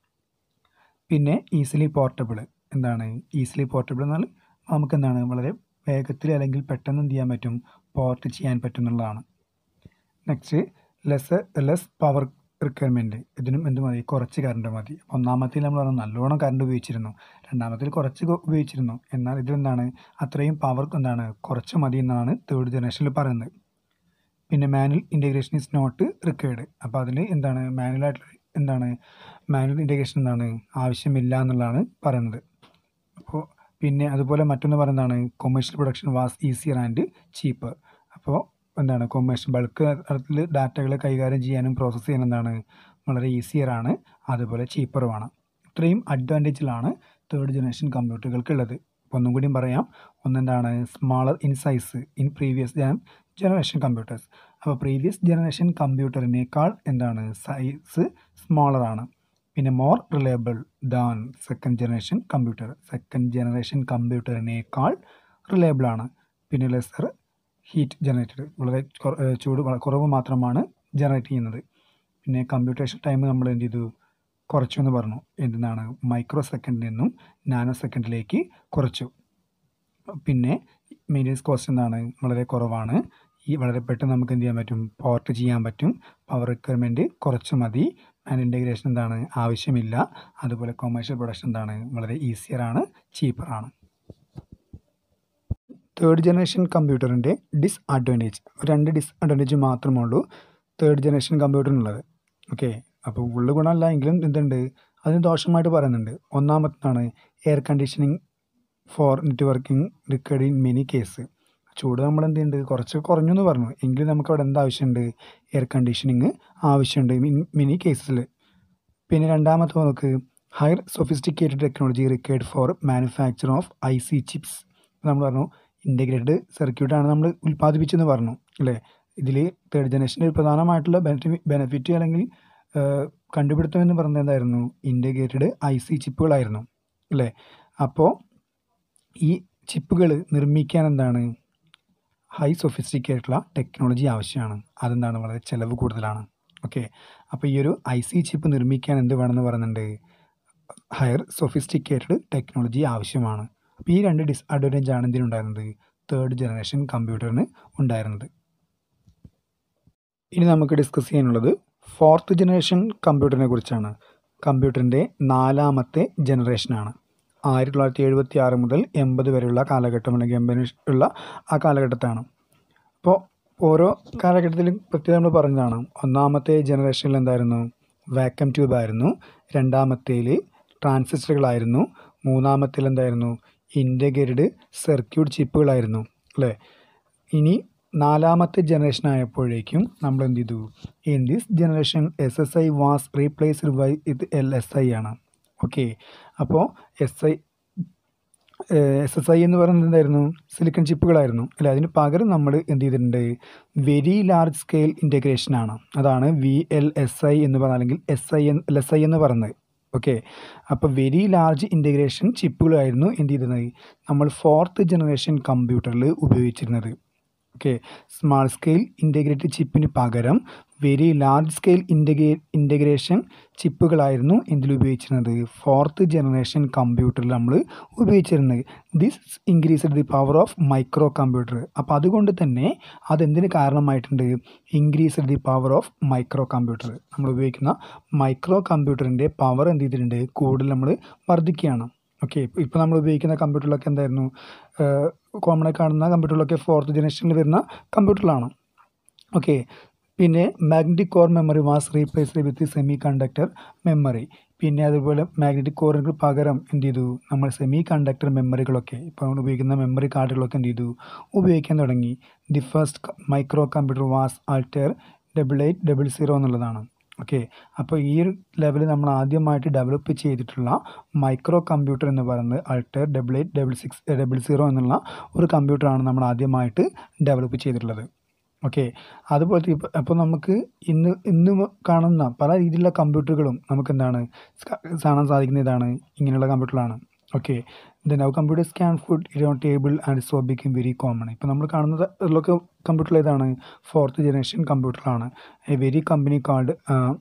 പിന്നെ ഈസിലി പോർട്ടബിൾ. എന്താണ് ഈസിലി പോർട്ടബിൾ എന്നാൽ നമുക്ക് എന്താണ്, വളരെ വേഗത്തിൽ അല്ലെങ്കിൽ പെട്ടെന്ന് എന്ത് ചെയ്യാൻ പറ്റും, പോർട്ട് ചെയ്യാൻ പറ്റും എന്നുള്ളതാണ്. Next less less power requirement. ഇതിനും എന്ത് മതി, കുറച്ച് കറണ്ട് മതി. ഒന്നാമത്തിൽ നമ്മൾ പറഞ്ഞു നല്ലോണം കറണ്ട് ഉപയോഗിച്ചിരുന്നു, രണ്ടാമത്തിൽ കുറച്ച് ഉപയോഗിച്ചിരുന്നു. എന്നാൽ ഇതിലെന്താണ്, അത്രയും പവർ എന്താണ് കുറച്ച് മതി എന്നാണ് തേർഡ് ജനറേഷനിൽ പറയുന്നത്. പിന്നെ manual integration is not required. അപ്പോൾ അതിൽ എന്താണ്, മാനുവലായിട്ട് എന്താണ് മാനുവൽ ഇൻറ്റഗ്രേഷൻ എന്താണ് ആവശ്യമില്ല എന്നുള്ളതാണ് പറയുന്നത്. അപ്പോൾ പിന്നെ അതുപോലെ മറ്റൊന്ന് പറയുന്നതാണ് commercial production was easier and cheaper. അപ്പോൾ എന്താണ്, കൊമേഴ്ഷ്യൽ ബൾക്ക് തരത്തിൽ ഡാറ്റകൾ കൈകാര്യം ചെയ്യാനും പ്രോസസ്സ് ചെയ്യാനും എന്താണ് വളരെ ഈസിയറാണ്, അതുപോലെ ചീപ്പറുമാണ്. ഇത്രയും അഡ്വാൻറ്റേജിലാണ് തേർഡ് ജനറേഷൻ കമ്പ്യൂട്ടറുകൾക്കുള്ളത്. അപ്പോൾ ഒന്നും കൂടിയും പറയാം, ഒന്നെന്താണ്, smaller in size in previous generation computers. അപ്പോൾ പ്രീവിയസ് ജനറേഷൻ കമ്പ്യൂട്ടറിനേക്കാൾ എന്താണ്, സൈസ് സ്മാളറാണ്. പിന്നെ more reliable than second generation computer. Second generation കമ്പ്യൂട്ടറിനേക്കാൾ റിലയബിളാണ്. പിന്നെ ലെസർ ഹീറ്റ് ജനറേറ്റഡ്, വളരെ ചൂട് കുറവ് മാത്രമാണ് ജനറേറ്റ് ചെയ്യുന്നത്. പിന്നെ കമ്പ്യൂട്ടേഷൻ ടൈം നമ്മൾ എന്ത് ചെയ്തു, കുറച്ചു എന്ന് പറഞ്ഞു. എന്താണ്, മൈക്രോ സെക്കൻഡിൽ നിന്നും നാനോ സെക്കൻഡിലേക്ക് കുറച്ചു. പിന്നെ മെയിൻ്റനൻസ് കോസ്റ്റ് എന്താണ്, വളരെ കുറവാണ്. ഈ വളരെ പെട്ടെന്ന് നമുക്ക് എന്ത് ചെയ്യാൻ പറ്റും, പോർട്ട് ചെയ്യാൻ പറ്റും. പവർ റിക്വയർമെൻറ്റ് കുറച്ച് മതി. ആൻഡ് ഇൻറ്റഗ്രേഷൻ എന്താണ് ആവശ്യമില്ല. അതുപോലെ കൊമേഴ്ഷ്യൽ പ്രൊഡക്ഷൻ എന്താണ് വളരെ ഈസിയറാണ്, ചീപ്പറാണ്. തേർഡ് ജനറേഷൻ കമ്പ്യൂട്ടറിൻ്റെ ഡിസ്അഡ്വാൻറ്റേജ്, രണ്ട് ഡിസ്അഡ്വാൻറ്റേജ് മാത്രമേ ഉള്ളൂ തേർഡ് ജനറേഷൻ കമ്പ്യൂട്ടറിനുള്ളത്. ഓക്കെ, അപ്പോൾ ഉള്ളു ഗുണമല്ല എങ്കിലും എന്തുണ്ട്, അതിന് ദോഷമായിട്ട് പറയുന്നുണ്ട്. ഒന്നാമത്താണ് air conditioning for networking required in many case. ചൂട് നമ്മൾ എന്ത് ചെയ്യുന്നുണ്ട്, കുറച്ച് കുറഞ്ഞു എന്ന് പറഞ്ഞു, എങ്കിലും നമുക്ക് അവിടെ എന്താ ആവശ്യമുണ്ട്, എയർ കണ്ടീഷനിങ് ആവശ്യമുണ്ട് മിനി കേസിൽ. പിന്നെ രണ്ടാമത്തെ നമുക്ക് higher sophisticated technology required for manufacture of I C chips. നമ്മൾ പറഞ്ഞു ഇൻറ്റഗ്രേറ്റഡ് സർക്യൂട്ടാണ് നമ്മൾ ഉൽപ്പാദിപ്പിച്ചെന്ന് പറഞ്ഞു അല്ലേ. ഇതിൽ തേർഡ് ജനറേഷൻ്റെ ഒരു പ്രധാനമായിട്ടുള്ള ബെനിഫി ബെനിഫിറ്റ് അല്ലെങ്കിൽ കണ്ടുപിടുത്തം എന്ന് പറയുന്നത് എന്തായിരുന്നു, ഇൻറ്റഗ്രേറ്റഡ് ഐ സി ചിപ്പുകളായിരുന്നു അല്ലേ. അപ്പോൾ ഈ ചിപ്പുകൾ നിർമ്മിക്കാൻ എന്താണ്, ഹൈ സൊഫിസ്റ്റിക്കേറ്റുള്ള ടെക്നോളജി ആവശ്യമാണ്. അതെന്താണ്, വളരെ ചിലവ് കൂടുതലാണ്. ഓക്കെ, അപ്പോൾ ഈ ഒരു ഐ സി ചിപ്പ് നിർമ്മിക്കാൻ എന്ത് വേണമെന്ന് പറയുന്നുണ്ട്, ഹയർ സൊഫിസ്റ്റിക്കേറ്റഡ് ടെക്നോളജി ആവശ്യമാണ്. അപ്പോൾ ഈ രണ്ട് ഡിസ്അഡ്വാൻറ്റേജ് ആണ് ഇതിനുണ്ടായിരുന്നത്, തേർഡ് ജനറേഷൻ കമ്പ്യൂട്ടറിന് ഉണ്ടായിരുന്നത്. ഇനി നമുക്ക് ഡിസ്കസ് ചെയ്യാനുള്ളത് ഫോർത്ത് ജനറേഷൻ കമ്പ്യൂട്ടറിനെ കുറിച്ചാണ്. കമ്പ്യൂട്ടറിൻ്റെ നാലാമത്തെ ജനറേഷനാണ്. ആയിരത്തി തൊള്ളായിരത്തി എഴുപത്തി ആറ് മുതൽ എൺപത് വരെയുള്ള കാലഘട്ടം അല്ലെങ്കിൽ എൺപതിന് ഉള്ള ആ കാലഘട്ടത്താണ്. അപ്പോൾ ഓരോ കാലഘട്ടത്തിലും പ്രത്യേകം നമ്മൾ പറഞ്ഞതാണ്. ഒന്നാമത്തെ ജനറേഷനിൽ എന്തായിരുന്നു, വാക്വം ട്യൂബായിരുന്നു. രണ്ടാമത്തേൽ ട്രാൻസിസ്റ്ററുകളായിരുന്നു. മൂന്നാമത്തേൽ എന്തായിരുന്നു, ഇൻറ്റഗ്രേറ്റഡ് സർക്യൂട്ട് ചിപ്പുകളായിരുന്നു അല്ലേ. ഇനി നാലാമത്തെ ജനറേഷൻ ആയപ്പോഴേക്കും നമ്മൾ എന്ത് ചെയ്തു, in this generation S S I was replaced by ഇത് എൽ എസ് ഐ ആണ്. ഓക്കെ, അപ്പോൾ S I S S I എന്ന് പറയുന്നത് എന്തായിരുന്നു, സിലിക്കൺ ചിപ്പുകളായിരുന്നു അല്ലേ. അതിന് പകരം നമ്മൾ എന്ത് ചെയ്തിട്ടുണ്ട്, വെരി ലാർജ് സ്കെയിൽ ഇൻറ്റഗ്രേഷനാണ്. അതാണ് വി എൽ എസ് ഐ എന്ന് പറഞ്ഞാൽ, അല്ലെങ്കിൽ S I N L S I എന്ന് പറയുന്നത്. ഓക്കെ, അപ്പോൾ വെരി ലാർജ് ഇൻറ്റഗ്രേഷൻ ചിപ്പുകളായിരുന്നു എന്ത് ചെയ്തിരുന്നത്, നമ്മൾ ഫോർത്ത് ജനറേഷൻ കമ്പ്യൂട്ടറിൽ ഉപയോഗിച്ചിരുന്നത്. ഓക്കെ, സ്മാൾ സ്കെയിൽ ഇൻറ്റഗ്രേറ്റഡ് ചിപ്പിന് പകരം very large scale integra integration ചിപ്പുകളായിരുന്നു എന്തിൽ ഉപയോഗിച്ചിരുന്നത്, ഫോർത്ത് ജനറേഷൻ കമ്പ്യൂട്ടറിൽ നമ്മൾ ഉപയോഗിച്ചിരുന്നത്. This increased the power of microcomputer. അപ്പോൾ അതുകൊണ്ട് തന്നെ അതെന്തിന് കാരണമായിട്ടുണ്ട്, increased the power of microcomputer. നമ്മൾ ഉപയോഗിക്കുന്ന മൈക്രോ കമ്പ്യൂട്ടറിൻ്റെ പവർ എന്ത് ചെയ്തിട്ടുണ്ട്, കൂടുതൽ നമ്മൾ വർദ്ധിക്കുകയാണ്. ഓക്കെ, ഇപ്പോൾ നമ്മൾ ഉപയോഗിക്കുന്ന കമ്പ്യൂട്ടറിലൊക്കെ എന്തായിരുന്നു, കോമണായി കാണുന്ന കമ്പ്യൂട്ടറിലൊക്കെ ഫോർത്ത് ജനറേഷനിൽ വരുന്ന കമ്പ്യൂട്ടറിലാണ്. ഓക്കെ, പിന്നെ magnetic core memory was replaced with semiconductor memory. പിന്നെ അതുപോലെ മാഗ്നറ്റിക് കോറിന് പകരം എന്ത് ചെയ്തു, നമ്മൾ സെമി കണ്ടക്ടർ മെമ്മറികളൊക്കെ, ഇപ്പോൾ നമ്മൾ ഉപയോഗിക്കുന്ന മെമ്മറി കാർഡുകളൊക്കെ എന്ത് ചെയ്തു, ഉപയോഗിക്കാൻ തുടങ്ങി. The first microcomputer was Altair double eight double zero എന്നുള്ളതാണ്. ഓക്കെ, അപ്പോൾ ഈ ഒരു ലെവൽ നമ്മൾ ആദ്യമായിട്ട് ഡെവലപ്പ് ചെയ്തിട്ടുള്ള മൈക്രോ കമ്പ്യൂട്ടർ എന്ന് പറയുന്നത് Altair double eight double six double zero എന്നുള്ള ഒരു കമ്പ്യൂട്ടറാണ് നമ്മൾ ആദ്യമായിട്ട് ഡെവലപ്പ് ചെയ്തിട്ടുള്ളത്. ഓക്കെ, അതുപോലത്തെ ഇപ്പോൾ അപ്പോൾ നമുക്ക് ഇന്ന് ഇന്ന് കാണുന്ന പല രീതിയിലുള്ള കമ്പ്യൂട്ടറുകളും നമുക്ക് എന്താണ് കാണാൻ സാധിക്കുന്ന ഇതാണ്, ഇങ്ങനെയുള്ള കമ്പ്യൂട്ടറിലാണ്. Okay, the now computers can food it on table and so become very common. ഇപ്പോൾ നമ്മൾ കാണുന്നത് ഇതിലൊക്കെ കമ്പ്യൂട്ടറിൽ ഏതാണ്, ഫോർത്ത് ജനറേഷൻ കമ്പ്യൂട്ടറാണ്. A very company called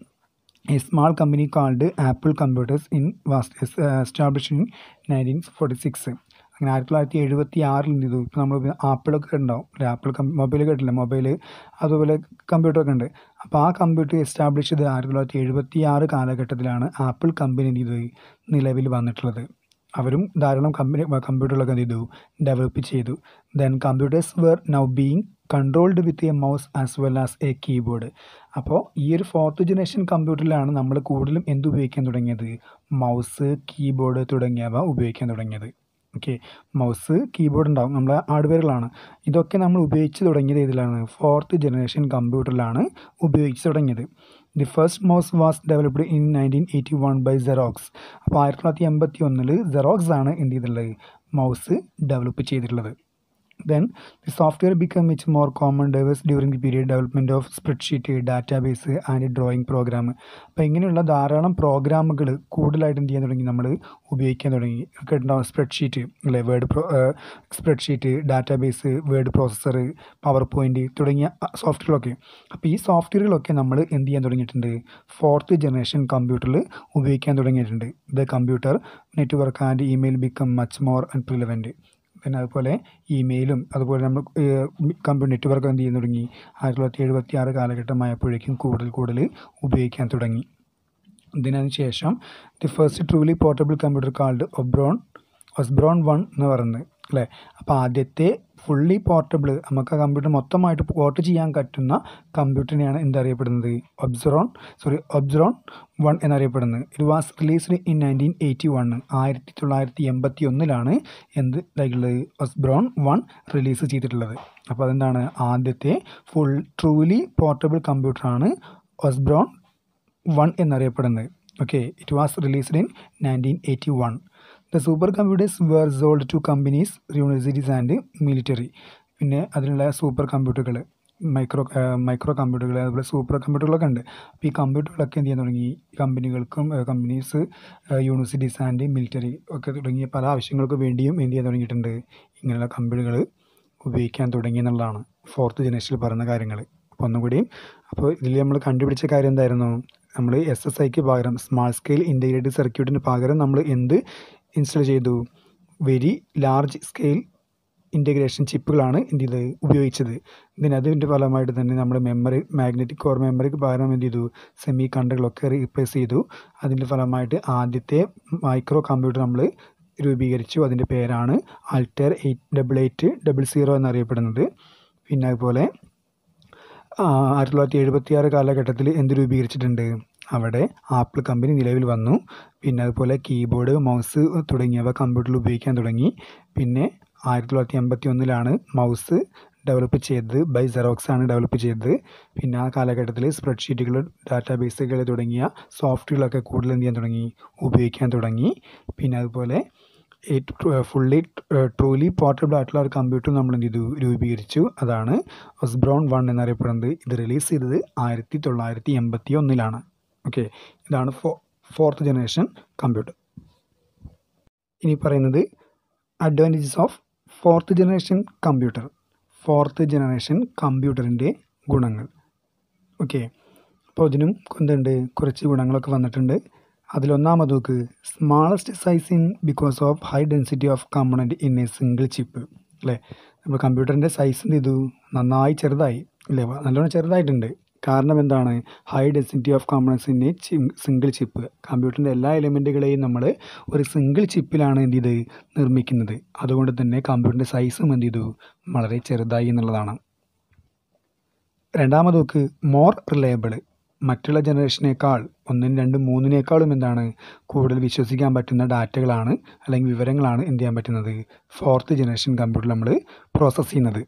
a small company called Apple computers in was established in nineteen forty six. അങ്ങനെ ആയിരത്തി തൊള്ളായിരത്തി എഴുപത്തി ആറിൽ എന്ത് ചെയ്തു, ഇപ്പോൾ നമ്മൾ ആപ്പിളൊക്കെ ഉണ്ടാവും അല്ലെ, ആപ്പിൾ കം മൊബൈൽ കേട്ടില്ല, മൊബൈൽ അതുപോലെ കമ്പ്യൂട്ടറൊക്കെ ഉണ്ട്. അപ്പോൾ ആ കമ്പ്യൂട്ടർ എസ്റ്റാബ്ലിഷ് ചെയ്ത് ആയിരത്തി തൊള്ളായിരത്തി എഴുപത്തി ആറ് കാലഘട്ടത്തിലാണ് ആപ്പിൾ കമ്പനി എന്ത് ചെയ്തത്, നിലവിൽ വന്നിട്ടുള്ളത്. അവരും ധാരാളം കമ്പനി കമ്പ്യൂട്ടറുകളൊക്കെ എന്ത് ചെയ്തു, ഡെവലപ്പ് ചെയ്തു. Then computers were now being controlled with a mouse as well as a keyboard. അപ്പോൾ ഈ ഒരു ഫോർത്ത് ജനറേഷൻ കമ്പ്യൂട്ടറിലാണ് നമ്മൾ കൂടുതലും എന്ത് ഉപയോഗിക്കാൻ തുടങ്ങിയത്, മൗസ്, കീബോർഡ് തുടങ്ങിയവ ഉപയോഗിക്കാൻ തുടങ്ങിയത്. ഓക്കെ, മൗസ്, കീബോർഡ് ഉണ്ടാവും, നമ്മളെ ഹാർഡ്വെയറുകളാണ്. ഇതൊക്കെ നമ്മൾ ഉപയോഗിച്ച് തുടങ്ങിയത് ഇതിലാണ്, ഫോർത്ത് ജനറേഷൻ കമ്പ്യൂട്ടറിലാണ് ഉപയോഗിച്ച് തുടങ്ങിയത്. The first mouse was developed in nineteen eighty one by Xerox. അപ്പോൾ ആയിരത്തി തൊള്ളായിരത്തി എൺപത്തി ഒന്നിൽ സെറോക്സ് ആണ് എന്ത് ചെയ്തിട്ടുള്ളത്, മൗസ് ഡെവലപ്പ് ചെയ്തിട്ടുള്ളത്. Then the software became much more common diverse during the period development of spreadsheet, database and drawing program. അപ്പോൾ ഇങ്ങനെയുള്ള ധാരാളം പ്രോഗ്രാമുകൾ കൂടുതലായിട്ട് എന്ത് ചെയ്യാൻ തുടങ്ങി, നമ്മൾ ഉപയോഗിക്കാൻ തുടങ്ങി. ഒക്കെ ഉണ്ടാവും സ്പ്രെഡ്ഷീറ്റ് അല്ലേ, word pro spreadsheet, database, word processor, PowerPoint തുടങ്ങിയ സോഫ്റ്റ്വെയറുകളൊക്കെ. അപ്പോൾ ഈ സോഫ്റ്റ്വെയറുകളൊക്കെ നമ്മൾ എന്ത് ചെയ്യാൻ തുടങ്ങിയിട്ടുണ്ട്, ഫോർത്ത് ജനറേഷൻ കമ്പ്യൂട്ടറിൽ ഉപയോഗിക്കാൻ തുടങ്ങിയിട്ടുണ്ട്. The computer network and email become much more relevant. പിന്നെ അതുപോലെ ഇമെയിലും അതുപോലെ നമ്മൾ കമ്പ്യൂട്ടർ നെറ്റ്വർക്ക് എന്ത് ചെയ്യാൻ തുടങ്ങി, ആയിരത്തി തൊള്ളായിരത്തി എഴുപത്തി ആറ് കാലഘട്ടമായപ്പോഴേക്കും കൂടുതൽ കൂടുതൽ ഉപയോഗിക്കാൻ തുടങ്ങി. ഇതിനു ശേഷം the first truly portable computer called Osborne Osborne one എന്ന് പറയുന്നത് അല്ലേ. അപ്പോൾ ആദ്യത്തെ ഫുള്ളി പോർട്ടബിൾ, നമുക്ക് ആ കമ്പ്യൂട്ടർ മൊത്തമായിട്ട് പോർട്ട് ചെയ്യാൻ പറ്റുന്ന കമ്പ്യൂട്ടറിനെയാണ് എന്തറിയപ്പെടുന്നത്, ഒബ്സറോൺ സോറി ഒബ്സറോൺ വൺ എന്നറിയപ്പെടുന്നത്. It was released in nineteen eighty one. ആയിരത്തി തൊള്ളായിരത്തി എൺപത്തി ഒന്നിലാണ് എന്ത് ഇതായിട്ടുള്ളത്, ഒസ്ബ്രോൺ വൺ റിലീസ് ചെയ്തിട്ടുള്ളത്. അപ്പോൾ അതെന്താണ്, ആദ്യത്തെ ഫുൾ ട്രൂലി പോർട്ടബിൾ കമ്പ്യൂട്ടറാണ് ഒസ്ബ്രോൺ വൺ എന്നറിയപ്പെടുന്നത്. Okay, it was released in nineteen eighty one. The super computers were sold to companies, universities and military. പിന്നെ അതിനുള്ള സൂപ്പർ കമ്പ്യൂട്ടറുകൾ, മൈക്രോ മൈക്രോ കമ്പ്യൂട്ടറുകൾ, അതുപോലെ സൂപ്പർ കമ്പ്യൂട്ടറുകളൊക്കെ ഉണ്ട്. അപ്പോൾ ഈ കമ്പ്യൂട്ടറുകളൊക്കെ എന്ത് ചെയ്യാൻ തുടങ്ങി, കമ്പനികൾക്കും കമ്പനീസ്, യൂണിവേഴ്സിറ്റീസ് ആൻഡ് മിലിറ്ററി ഒക്കെ തുടങ്ങിയ പല ആവശ്യങ്ങൾക്ക് വേണ്ടിയും എന്ത് ചെയ്യാൻ തുടങ്ങിയിട്ടുണ്ട്, ഇങ്ങനെയുള്ള കമ്പ്യൂട്ടറുകൾ ഉപയോഗിക്കാൻ തുടങ്ങി എന്നുള്ളതാണ് ഫോർത്ത് ജനറേഷനിൽ പറയുന്ന കാര്യങ്ങൾ. അപ്പോൾ ഒന്നുകൂടിയും, അപ്പോൾ ഇതിൽ നമ്മൾ കണ്ടുപിടിച്ച കാര്യം എന്തായിരുന്നു, നമ്മൾ എസ് എസ് ഐക്ക് പകരം സ്മാൾ സ്കെയിൽ ഇൻറ്റഗ്രേറ്റഡ് സർക്യൂട്ടിന് പകരം നമ്മൾ എന്ത് ഇൻസ്റ്റാൾ ചെയ്തു, വെരി ലാർജ് സ്കെയിൽ ഇൻറ്റഗ്രേഷൻ ചിപ്പുകളാണ് എന്ത് ചെയ്തത്, ഉപയോഗിച്ചത്. ഇതിന് അതിൻ്റെ ഫലമായിട്ട് തന്നെ നമ്മൾ മെമ്മറി, മാഗ്നറ്റിക് കോർ മെമ്മറിക്ക് പകരം എന്ത് ചെയ്തു, സെമി കണ്ടക്ടറുകളൊക്കെ റീപ്ലേസ് ചെയ്തു. അതിൻ്റെ ഫലമായിട്ട് ആദ്യത്തെ മൈക്രോ കമ്പ്യൂട്ടർ നമ്മൾ രൂപീകരിച്ചു. അതിൻ്റെ പേരാണ് Altair eight double eight double zero എന്നറിയപ്പെടുന്നത്. പിന്നെ അതുപോലെ ആയിരത്തി തൊള്ളായിരത്തി എഴുപത്തി ആറ് കാലഘട്ടത്തിൽ എന്ത് രൂപീകരിച്ചിട്ടുണ്ട്, അവിടെ ആപ്പിൾ കമ്പനി നിലവിൽ വന്നു. പിന്നെ അതുപോലെ കീബോർഡ്, മൗസ് തുടങ്ങിയവ കമ്പ്യൂട്ടറിൽ ഉപയോഗിക്കാൻ തുടങ്ങി. പിന്നെ ആയിരത്തി തൊള്ളായിരത്തി എൺപത്തി ഒന്നിലാണ് മൗസ് ഡെവലപ്പ് ചെയ്തത്, ബൈ സെറോക്സ് ആണ് ഡെവലപ്പ് ചെയ്തത്. പിന്നെ ആ കാലഘട്ടത്തിൽ സ്പ്രെഡ്ഷീറ്റുകൾ, ഡാറ്റാബേസുകൾ തുടങ്ങിയ സോഫ്റ്റ്വെയറുകളൊക്കെ കൂടുതൽ എന്ത് ചെയ്യാൻ തുടങ്ങി, ഉപയോഗിക്കാൻ തുടങ്ങി. പിന്നെ അതുപോലെ ഫുള്ളി ട്രൂലി പോർട്ടബിൾ ആയിട്ടുള്ള ഒരു കമ്പ്യൂട്ടർ നമ്മൾ എന്ത് ചെയ്തു രൂപീകരിച്ചു. അതാണ് ഒസ്ബ്രോൺ വൺ എന്നറിയപ്പെടുന്നത്. ഇത് റിലീസ് ചെയ്തത് ആയിരത്തി തൊള്ളായിരത്തി എൺപത്തി ഒന്നിലാണ്. ഓക്കെ, ഇതാണ് ഫോ ഫോർത്ത് ജനറേഷൻ കമ്പ്യൂട്ടർ. ഇനി പറയുന്നത് advantages of fourth generation computer. Fourth generation കമ്പ്യൂട്ടറിൻ്റെ ഗുണങ്ങൾ. ഓക്കെ, അപ്പോൾ ഇതിനും എന്തുണ്ട്, കുറച്ച് ഗുണങ്ങളൊക്കെ വന്നിട്ടുണ്ട്. അതിലൊന്നാമത് നോക്ക്, smallest size in because of high density of component in a single chip. അല്ലേ, നമ്മൾ കമ്പ്യൂട്ടറിൻ്റെ സൈസ് എന്ത് ചെയ്തു, നന്നായി ചെറുതായി അല്ലേ, നല്ലോണം ചെറുതായിട്ടുണ്ട്. കാരണം എന്താണ്, high density of components in a single chip. കമ്പ്യൂട്ടറിൻ്റെ എല്ലാ എലിമെൻറ്റുകളെയും നമ്മൾ ഒരു സിംഗിൾ ചിപ്പിലാണ് എന്ത് ചെയ്ത് നിർമ്മിക്കുന്നത്. അതുകൊണ്ട് തന്നെ കമ്പ്യൂട്ടറിൻ്റെ സൈസും എന്ത് ചെയ്തു, വളരെ ചെറുതായി എന്നുള്ളതാണ്. രണ്ടാമത് നോക്ക്, മോർ റിലയബിൾ. മറ്റുള്ള ജനറേഷനേക്കാൾ ഒന്നിനും രണ്ടും മൂന്നിനേക്കാളും എന്താണ് കൂടുതൽ വിശ്വസിക്കാൻ പറ്റുന്ന ഡാറ്റകളാണ് അല്ലെങ്കിൽ വിവരങ്ങളാണ് എന്ത് ചെയ്യാൻ പറ്റുന്നത്, ഫോർത്ത് ജനറേഷൻ കമ്പ്യൂട്ടറിൽ നമ്മൾ പ്രോസസ്സ് ചെയ്യുന്നത്.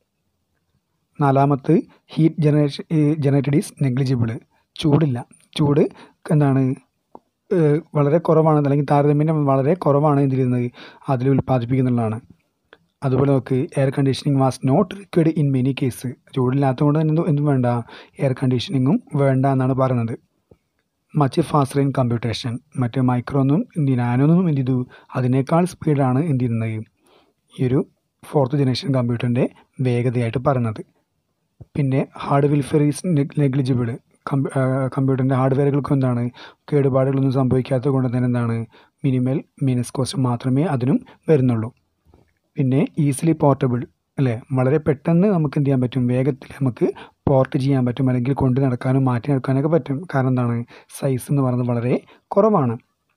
നാലാമത്ത്, heat generation generated is negligible. ചൂടില്ല, ചൂട് എന്താണ് വളരെ കുറവാണ്, അല്ലെങ്കിൽ താരതമ്യം വളരെ കുറവാണ് എന്തിരുന്നത് അതിൽ ഉൽപ്പാദിപ്പിക്കുന്നുള്ളതാണ്. അതുപോലെ നോക്ക്, air conditioning was not required in many case. ചൂടില്ലാത്തതുകൊണ്ട് തന്നെ എന്തും എന്തും വേണ്ട, എയർ കണ്ടീഷനിങ്ങും വേണ്ട എന്നാണ് പറയുന്നത്. Much faster in computation. മറ്റ് മൈക്രോന്നും നാനോന്നും എന്ത് ചെയ്തു, അതിനേക്കാൾ സ്പീഡാണ് എന്ത് ചെയ്യുന്നത് ഈ ഒരു ഫോർത്ത് ജനറേഷൻ കമ്പ്യൂട്ടറിൻ്റെ വേഗതയായിട്ട് പറയുന്നത്. പിന്നെ ഹാർഡ് വെൽഫെയർ ഈസ് നെഗ്ലിജിബിൾ. കമ്പ് കമ്പ്യൂട്ടറിൻ്റെ ഹാർഡ്വെയറുകൾക്കും എന്താണ് കേടുപാടുകളൊന്നും സംഭവിക്കാത്തത് കൊണ്ട് തന്നെ എന്താണ് മിനിമൽ മീനസ് കോസ്റ്റ് മാത്രമേ അതിനും വരുന്നുള്ളൂ. പിന്നെ ഈസിലി പോർട്ടബിൾ അല്ലേ, വളരെ പെട്ടെന്ന് നമുക്ക് എന്ത് ചെയ്യാൻ പറ്റും, വേഗത്തിൽ നമുക്ക് പോർട്ട് ചെയ്യാൻ പറ്റും, അല്ലെങ്കിൽ കൊണ്ട് നടക്കാനും മാറ്റി നടക്കാനൊക്കെ പറ്റും. കാരണം എന്താണ്, സൈസ് എന്ന് പറയുന്നത് വളരെ കുറവാണ്.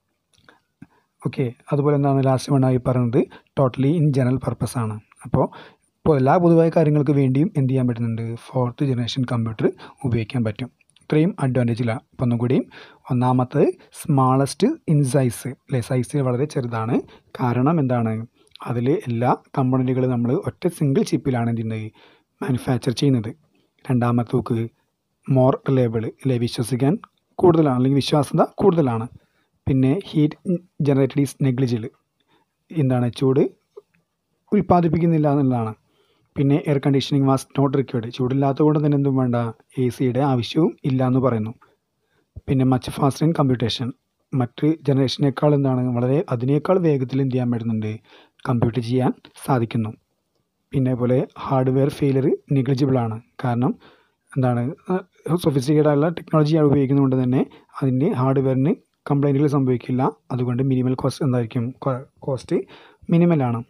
ഓക്കെ, അതുപോലെ എന്താണ് ലാസ്റ്റ് വണ്ണായി പറയുന്നത് ടോട്ടലി ഇൻ ജനറൽ പർപ്പസ് ആണ്. അപ്പോൾ ഇപ്പോൾ എല്ലാ പൊതുവായ കാര്യങ്ങൾക്ക് വേണ്ടിയും എന്ത് ചെയ്യാൻ പറ്റുന്നുണ്ട്, ഫോർത്ത് ജനറേഷൻ കമ്പ്യൂട്ടർ ഉപയോഗിക്കാൻ പറ്റും. ഇത്രയും അഡ്വാൻറ്റേജിലാണ്. അപ്പോൾ ഒന്നും കൂടിയും, ഒന്നാമത്തെ സ്മാളസ്റ്റ് ഇൻ സൈസ് അല്ലേ, സൈസ് വളരെ ചെറുതാണ്. കാരണം എന്താണ്, അതിൽ എല്ലാ കമ്പോണൻറ്റുകളും നമ്മൾ ഒറ്റ സിംഗിൾ ചിപ്പിലാണ് എന്തുന്നത് മാനുഫാക്ചർ ചെയ്യുന്നത്. രണ്ടാമത്തെ നോക്ക്, മോർ റിലയബിൾ അല്ലേ, വിശ്വസിക്കാൻ കൂടുതലാണ് അല്ലെങ്കിൽ വിശ്വാസ്യത കൂടുതലാണ്. പിന്നെ ഹീറ്റ് ജനറേറ്റഡ് ഈസ് നെഗ്ലിജിബിൾ. എന്താണ്, ചൂട് ഉൽപ്പാദിപ്പിക്കുന്നില്ല എന്നുള്ളതാണ്. പിന്നെ air conditioning was not required. ചൂടില്ലാത്തത് കൊണ്ട് തന്നെ എന്തും വേണ്ട, എ സിയുടെ ആവശ്യവും ഇല്ല എന്ന് പറയുന്നു. പിന്നെ മച്ച് ഫാസ്റ്റർ ഇൻ കമ്പ്യൂട്ടേഷൻ. മറ്റ് ജനറേഷനേക്കാൾ എന്താണ് വളരെ അതിനേക്കാൾ വേഗത്തിൽ എന്ത് ചെയ്യാൻ പറ്റുന്നുണ്ട്, കമ്പ്യൂട്ട് ചെയ്യാൻ സാധിക്കുന്നു. പിന്നെ പോലെ ഹാർഡ്വെയർ ഫെയിലിയർ നെഗ്ലിജിബിളാണ്. കാരണം എന്താണ്, സൊഫിസ്റ്റിക്കേറ്റഡ് ആയിട്ടുള്ള ടെക്നോളജിയാണ് ഉപയോഗിക്കുന്നതുകൊണ്ട് തന്നെ അതിൻ്റെ ഹാർഡ്വെയറിന് കംപ്ലൈൻറ്റുകൾ സംഭവിക്കില്ല. അതുകൊണ്ട് മിനിമൽ കോസ്റ്റ് എന്തായിരിക്കും, കോസ്റ്റ് മിനിമലാണ്.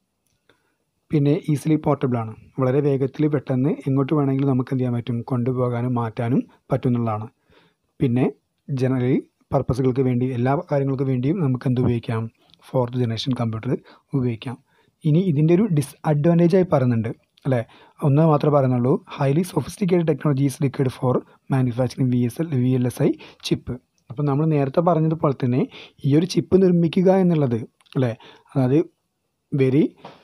പിന്നെ ഈസിലി പോർട്ടബിളാണ്. വളരെ വേഗത്തിൽ പെട്ടെന്ന് എങ്ങോട്ട് വേണമെങ്കിലും നമുക്ക് എന്ത് ചെയ്യാൻ പറ്റും, കൊണ്ടുപോകാനും മാറ്റാനും പറ്റുന്നുള്ളതാണ്. പിന്നെ ജനറലി പർപ്പസുകൾക്ക് വേണ്ടി എല്ലാ കാര്യങ്ങൾക്ക് വേണ്ടിയും നമുക്ക് എന്ത് ഉപയോഗിക്കാം, ഫോർത്ത് ജനറേഷൻ കമ്പ്യൂട്ടർ ഉപയോഗിക്കാം. ഇനി ഇതിൻ്റെ ഒരു ഡിസ്അഡ്വാൻറ്റേജായി പറയുന്നുണ്ട് അല്ലേ, ഒന്ന് മാത്രമേ പറയുന്നുള്ളൂ, highly sophisticated technologies required for manufacturing V S L V L S I chip. അപ്പോൾ നമ്മൾ നേരത്തെ പറഞ്ഞതുപോലെ തന്നെ ഈ ഒരു ചിപ്പ് നിർമ്മിക്കുക എന്നുള്ളത് അല്ലേ, അതായത് very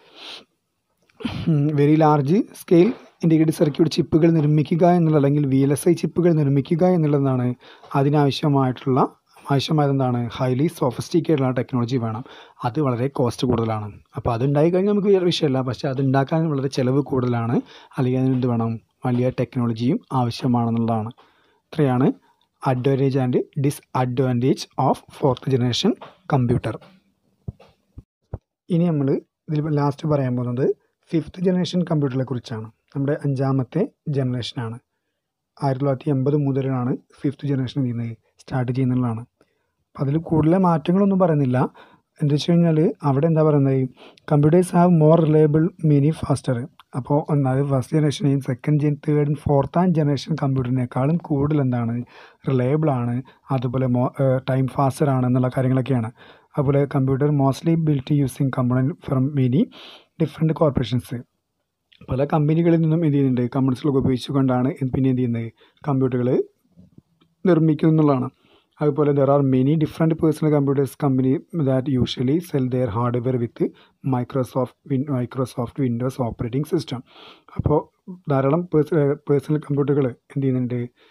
very large scale integrated circuit ചിപ്പുകൾ നിർമ്മിക്കുക എന്നുള്ള അല്ലെങ്കിൽ വി എൽ എസ് ഐ ചിപ്പുകൾ നിർമ്മിക്കുക എന്നുള്ളതാണ് അതിനാവശ്യമായിട്ടുള്ള ആവശ്യമായതെന്താണ്, ഹൈലി സോഫിസ്റ്റിക്കേറ്റഡ് ടെക്നോളജി വേണം. അത് വളരെ കോസ്റ്റ് കൂടുതലാണ്. അപ്പോൾ അതുണ്ടായി കഴിഞ്ഞാൽ നമുക്ക് വേറെ വിഷയമല്ല, പക്ഷേ അതുണ്ടാക്കാൻ വളരെ ചിലവ് കൂടുതലാണ്, അല്ലെങ്കിൽ അതിനെന്ത് വേണം, വലിയ ടെക്നോളജിയും ആവശ്യമാണെന്നുള്ളതാണ്. ഇത്രയാണ് advantage and disadvantage of fourth generation computer. ഇനി നമ്മൾ ഇതിൽ ലാസ്റ്റ് പറയാൻ പോകുന്നത് ഫിഫ്ത്ത് ജനറേഷൻ കമ്പ്യൂട്ടറിനെ കുറിച്ചാണ്. നമ്മുടെ അഞ്ചാമത്തെ ജനറേഷനാണ്. ആയിരത്തി തൊള്ളായിരത്തി എൺപത് മുതലാണ് ഫിഫ്ത്ത് ജനറേഷൻ ചെയ്യുന്നത് സ്റ്റാർട്ട് ചെയ്യുന്നതാണ്. അപ്പോൾ അതിൽ കൂടുതൽ മാറ്റങ്ങളൊന്നും പറയുന്നില്ല. എന്താ വെച്ച് കഴിഞ്ഞാൽ അവിടെ എന്താ പറയുന്നത്, computers have more reliable many faster. അപ്പോൾ ഒന്നാമത് ഫസ്റ്റ് ജനറേഷനെയും second gen third fourth and generation കമ്പ്യൂട്ടറിനേക്കാളും കൂടുതൽ എന്താണ് റിലയബിളാണ്, അതുപോലെ മോ ടൈം ഫാസ്റ്റർ ആണ് എന്നുള്ള കാര്യങ്ങളൊക്കെയാണ്. അതുപോലെ computer mostly built using component from many different corporations. പല കമ്പനികളിൽ നിന്നും എന്ത് ചെയ്യുന്നുണ്ട്, കമ്പണീസുകളൊക്കെ ഉപയോഗിച്ചുകൊണ്ടാണ് പിന്നെ എന്ത് ചെയ്യുന്നത് കമ്പ്യൂട്ടറുകൾ നിർമ്മിക്കുന്നു എന്നുള്ളതാണ്. അതുപോലെ there are many different personal computers company that usually sell their hardware with Microsoft win Microsoft Windows operating system. അപ്പോൾ ധാരാളം പേഴ്സ പേഴ്സണൽ കമ്പ്യൂട്ടറുകൾ എന്ത് ചെയ്യുന്നുണ്ട്,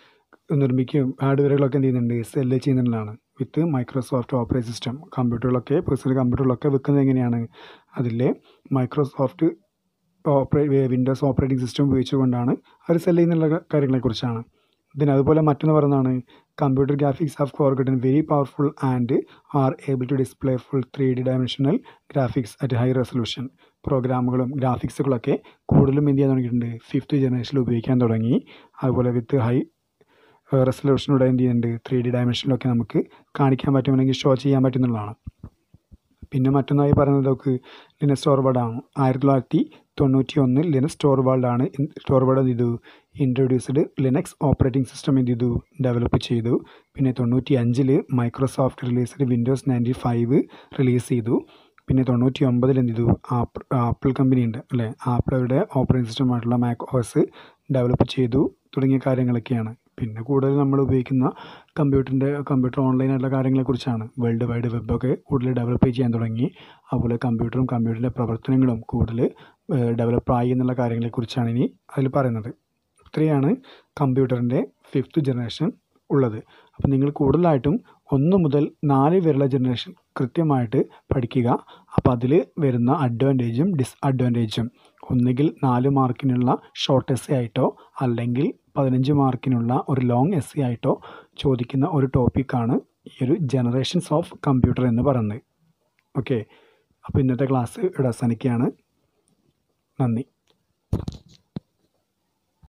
നിർമ്മിക്കുകയും ഹാർഡ്വെയറുകളൊക്കെ എന്ത് ചെയ്യുന്നുണ്ട്, സെല്ല് ചെയ്യുന്നതാണ് വിത്ത് മൈക്രോസോഫ്റ്റ് ഓപ്പറേറ്റിംഗ് സിസ്റ്റം. കമ്പ്യൂട്ടറുകളൊക്കെ പേഴ്സണൽ കമ്പ്യൂട്ടറുകളൊക്കെ വിൽക്കുന്നത് എങ്ങനെയാണ്, അതിലെ മൈക്രോസോഫ്റ്റ് ഓപ്പറേ വിൻഡോസ് ഓപ്പറേറ്റിംഗ് സിസ്റ്റം ഉപയോഗിച്ചുകൊണ്ടാണ് അവർ സെല്ല് ചെയ്യുന്നുള്ള കാര്യങ്ങളെക്കുറിച്ചാണ്. ഇതിന് അതുപോലെ മറ്റൊന്ന് പറയുന്നതാണ് computer graphics have forgotten very powerful and are able to display full three D dimensional graphics at high resolution. പ്രോഗ്രാമുകളും ഗ്രാഫിക്സുകളൊക്കെ കൂടുതലും എന്ത് ചെയ്യാൻ തുടങ്ങിയിട്ടുണ്ട്, ഫിഫ്ത്ത് ജനറേഷനിൽ ഉപയോഗിക്കാൻ തുടങ്ങി. അതുപോലെ വിത്ത് ഹൈ റെസൊല്യൂഷനിലൂടെ എന്ത് ചെയ്യുന്നുണ്ട്, ത്രീ ഡി ഡയമെൻഷനിലൊക്കെ നമുക്ക് കാണിക്കാൻ പറ്റുമെങ്കിൽ ഷോ ചെയ്യാൻ പറ്റുന്നതാണ്. പിന്നെ മറ്റൊന്നായി പറയുന്നത് നമുക്ക് ലിനക്സ് ടോർവാൾഡാണ്. ആയിരത്തി തൊള്ളായിരത്തി തൊണ്ണൂറ്റി ഒന്നിൽ ലിനക്സ് ടോർവാൾഡാണ് ടോർവാൾഡ് എന്ത് ചെയ്തു, ഇൻട്രൊഡ്യൂസ്ഡ് ലിനക്സ് ഓപ്പറേറ്റിംഗ് സിസ്റ്റം എന്ത് ചെയ്തു, ഡെവലപ്പ് ചെയ്തു. പിന്നെ തൊണ്ണൂറ്റി അഞ്ചിൽ Microsoft released Windows ninety five release ചെയ്തു. പിന്നെ തൊണ്ണൂറ്റി ഒമ്പതിൽ എന്ത് ചെയ്തു, ആപ്പ് ആപ്പിൾ കമ്പനി ഉണ്ട് അല്ലേ, ആപ്പിളുടെ ഓപ്പറേറ്റിംഗ് സിസ്റ്റമായിട്ടുള്ള മാക് ഓസ് ഡെവലപ്പ് ചെയ്തു തുടങ്ങിയ കാര്യങ്ങളൊക്കെയാണ്. പിന്നെ കൂടുതൽ നമ്മൾ ഉപയോഗിക്കുന്ന കമ്പ്യൂട്ടറിൻ്റെ കമ്പ്യൂട്ടർ ഓൺലൈനായിട്ടുള്ള കാര്യങ്ങളെക്കുറിച്ചാണ്. വേൾഡ് വൈഡ് വെബൊക്കെ കൂടുതൽ ഡെവലപ്പ് ചെയ്യാൻ തുടങ്ങി. അതുപോലെ കമ്പ്യൂട്ടറും കമ്പ്യൂട്ടറിൻ്റെ പ്രവർത്തനങ്ങളും കൂടുതൽ ഡെവലപ്പായി എന്നുള്ള കാര്യങ്ങളെക്കുറിച്ചാണ് ഇനി അതിൽ പറയുന്നത്. ഇത്രയാണ് കമ്പ്യൂട്ടറിൻ്റെ ഫിഫ്ത്ത് ജനറേഷൻ ഉള്ളത്. അപ്പോൾ നിങ്ങൾ കൂടുതലായിട്ടും ഒന്ന് മുതൽ നാല് വരെയുള്ള ജനറേഷൻ കൃത്യമായിട്ട് പഠിക്കുക. അപ്പോൾ അതിൽ വരുന്ന അഡ്വാൻറ്റേജും ഡിസ്അഡ്വാൻറ്റേജും ഒന്നുകിൽ നാല് മാർക്കിനുള്ള ഷോർട്ട് എസ് എ ആയിട്ടോ അല്ലെങ്കിൽ പതിനഞ്ച് മാർക്കിനുള്ള ഒരു ലോങ് എസ് എ ആയിട്ടോ ചോദിക്കുന്ന ഒരു ടോപ്പിക്കാണ് ഈ ഒരു ജനറേഷൻസ് ഓഫ് കമ്പ്യൂട്ടർ എന്ന് പറയുന്നത്. ഓക്കെ, അപ്പോൾ ഇന്നത്തെ ക്ലാസ് ഇവിടെ അവസാനിക്കുകയാണ്. നന്ദി.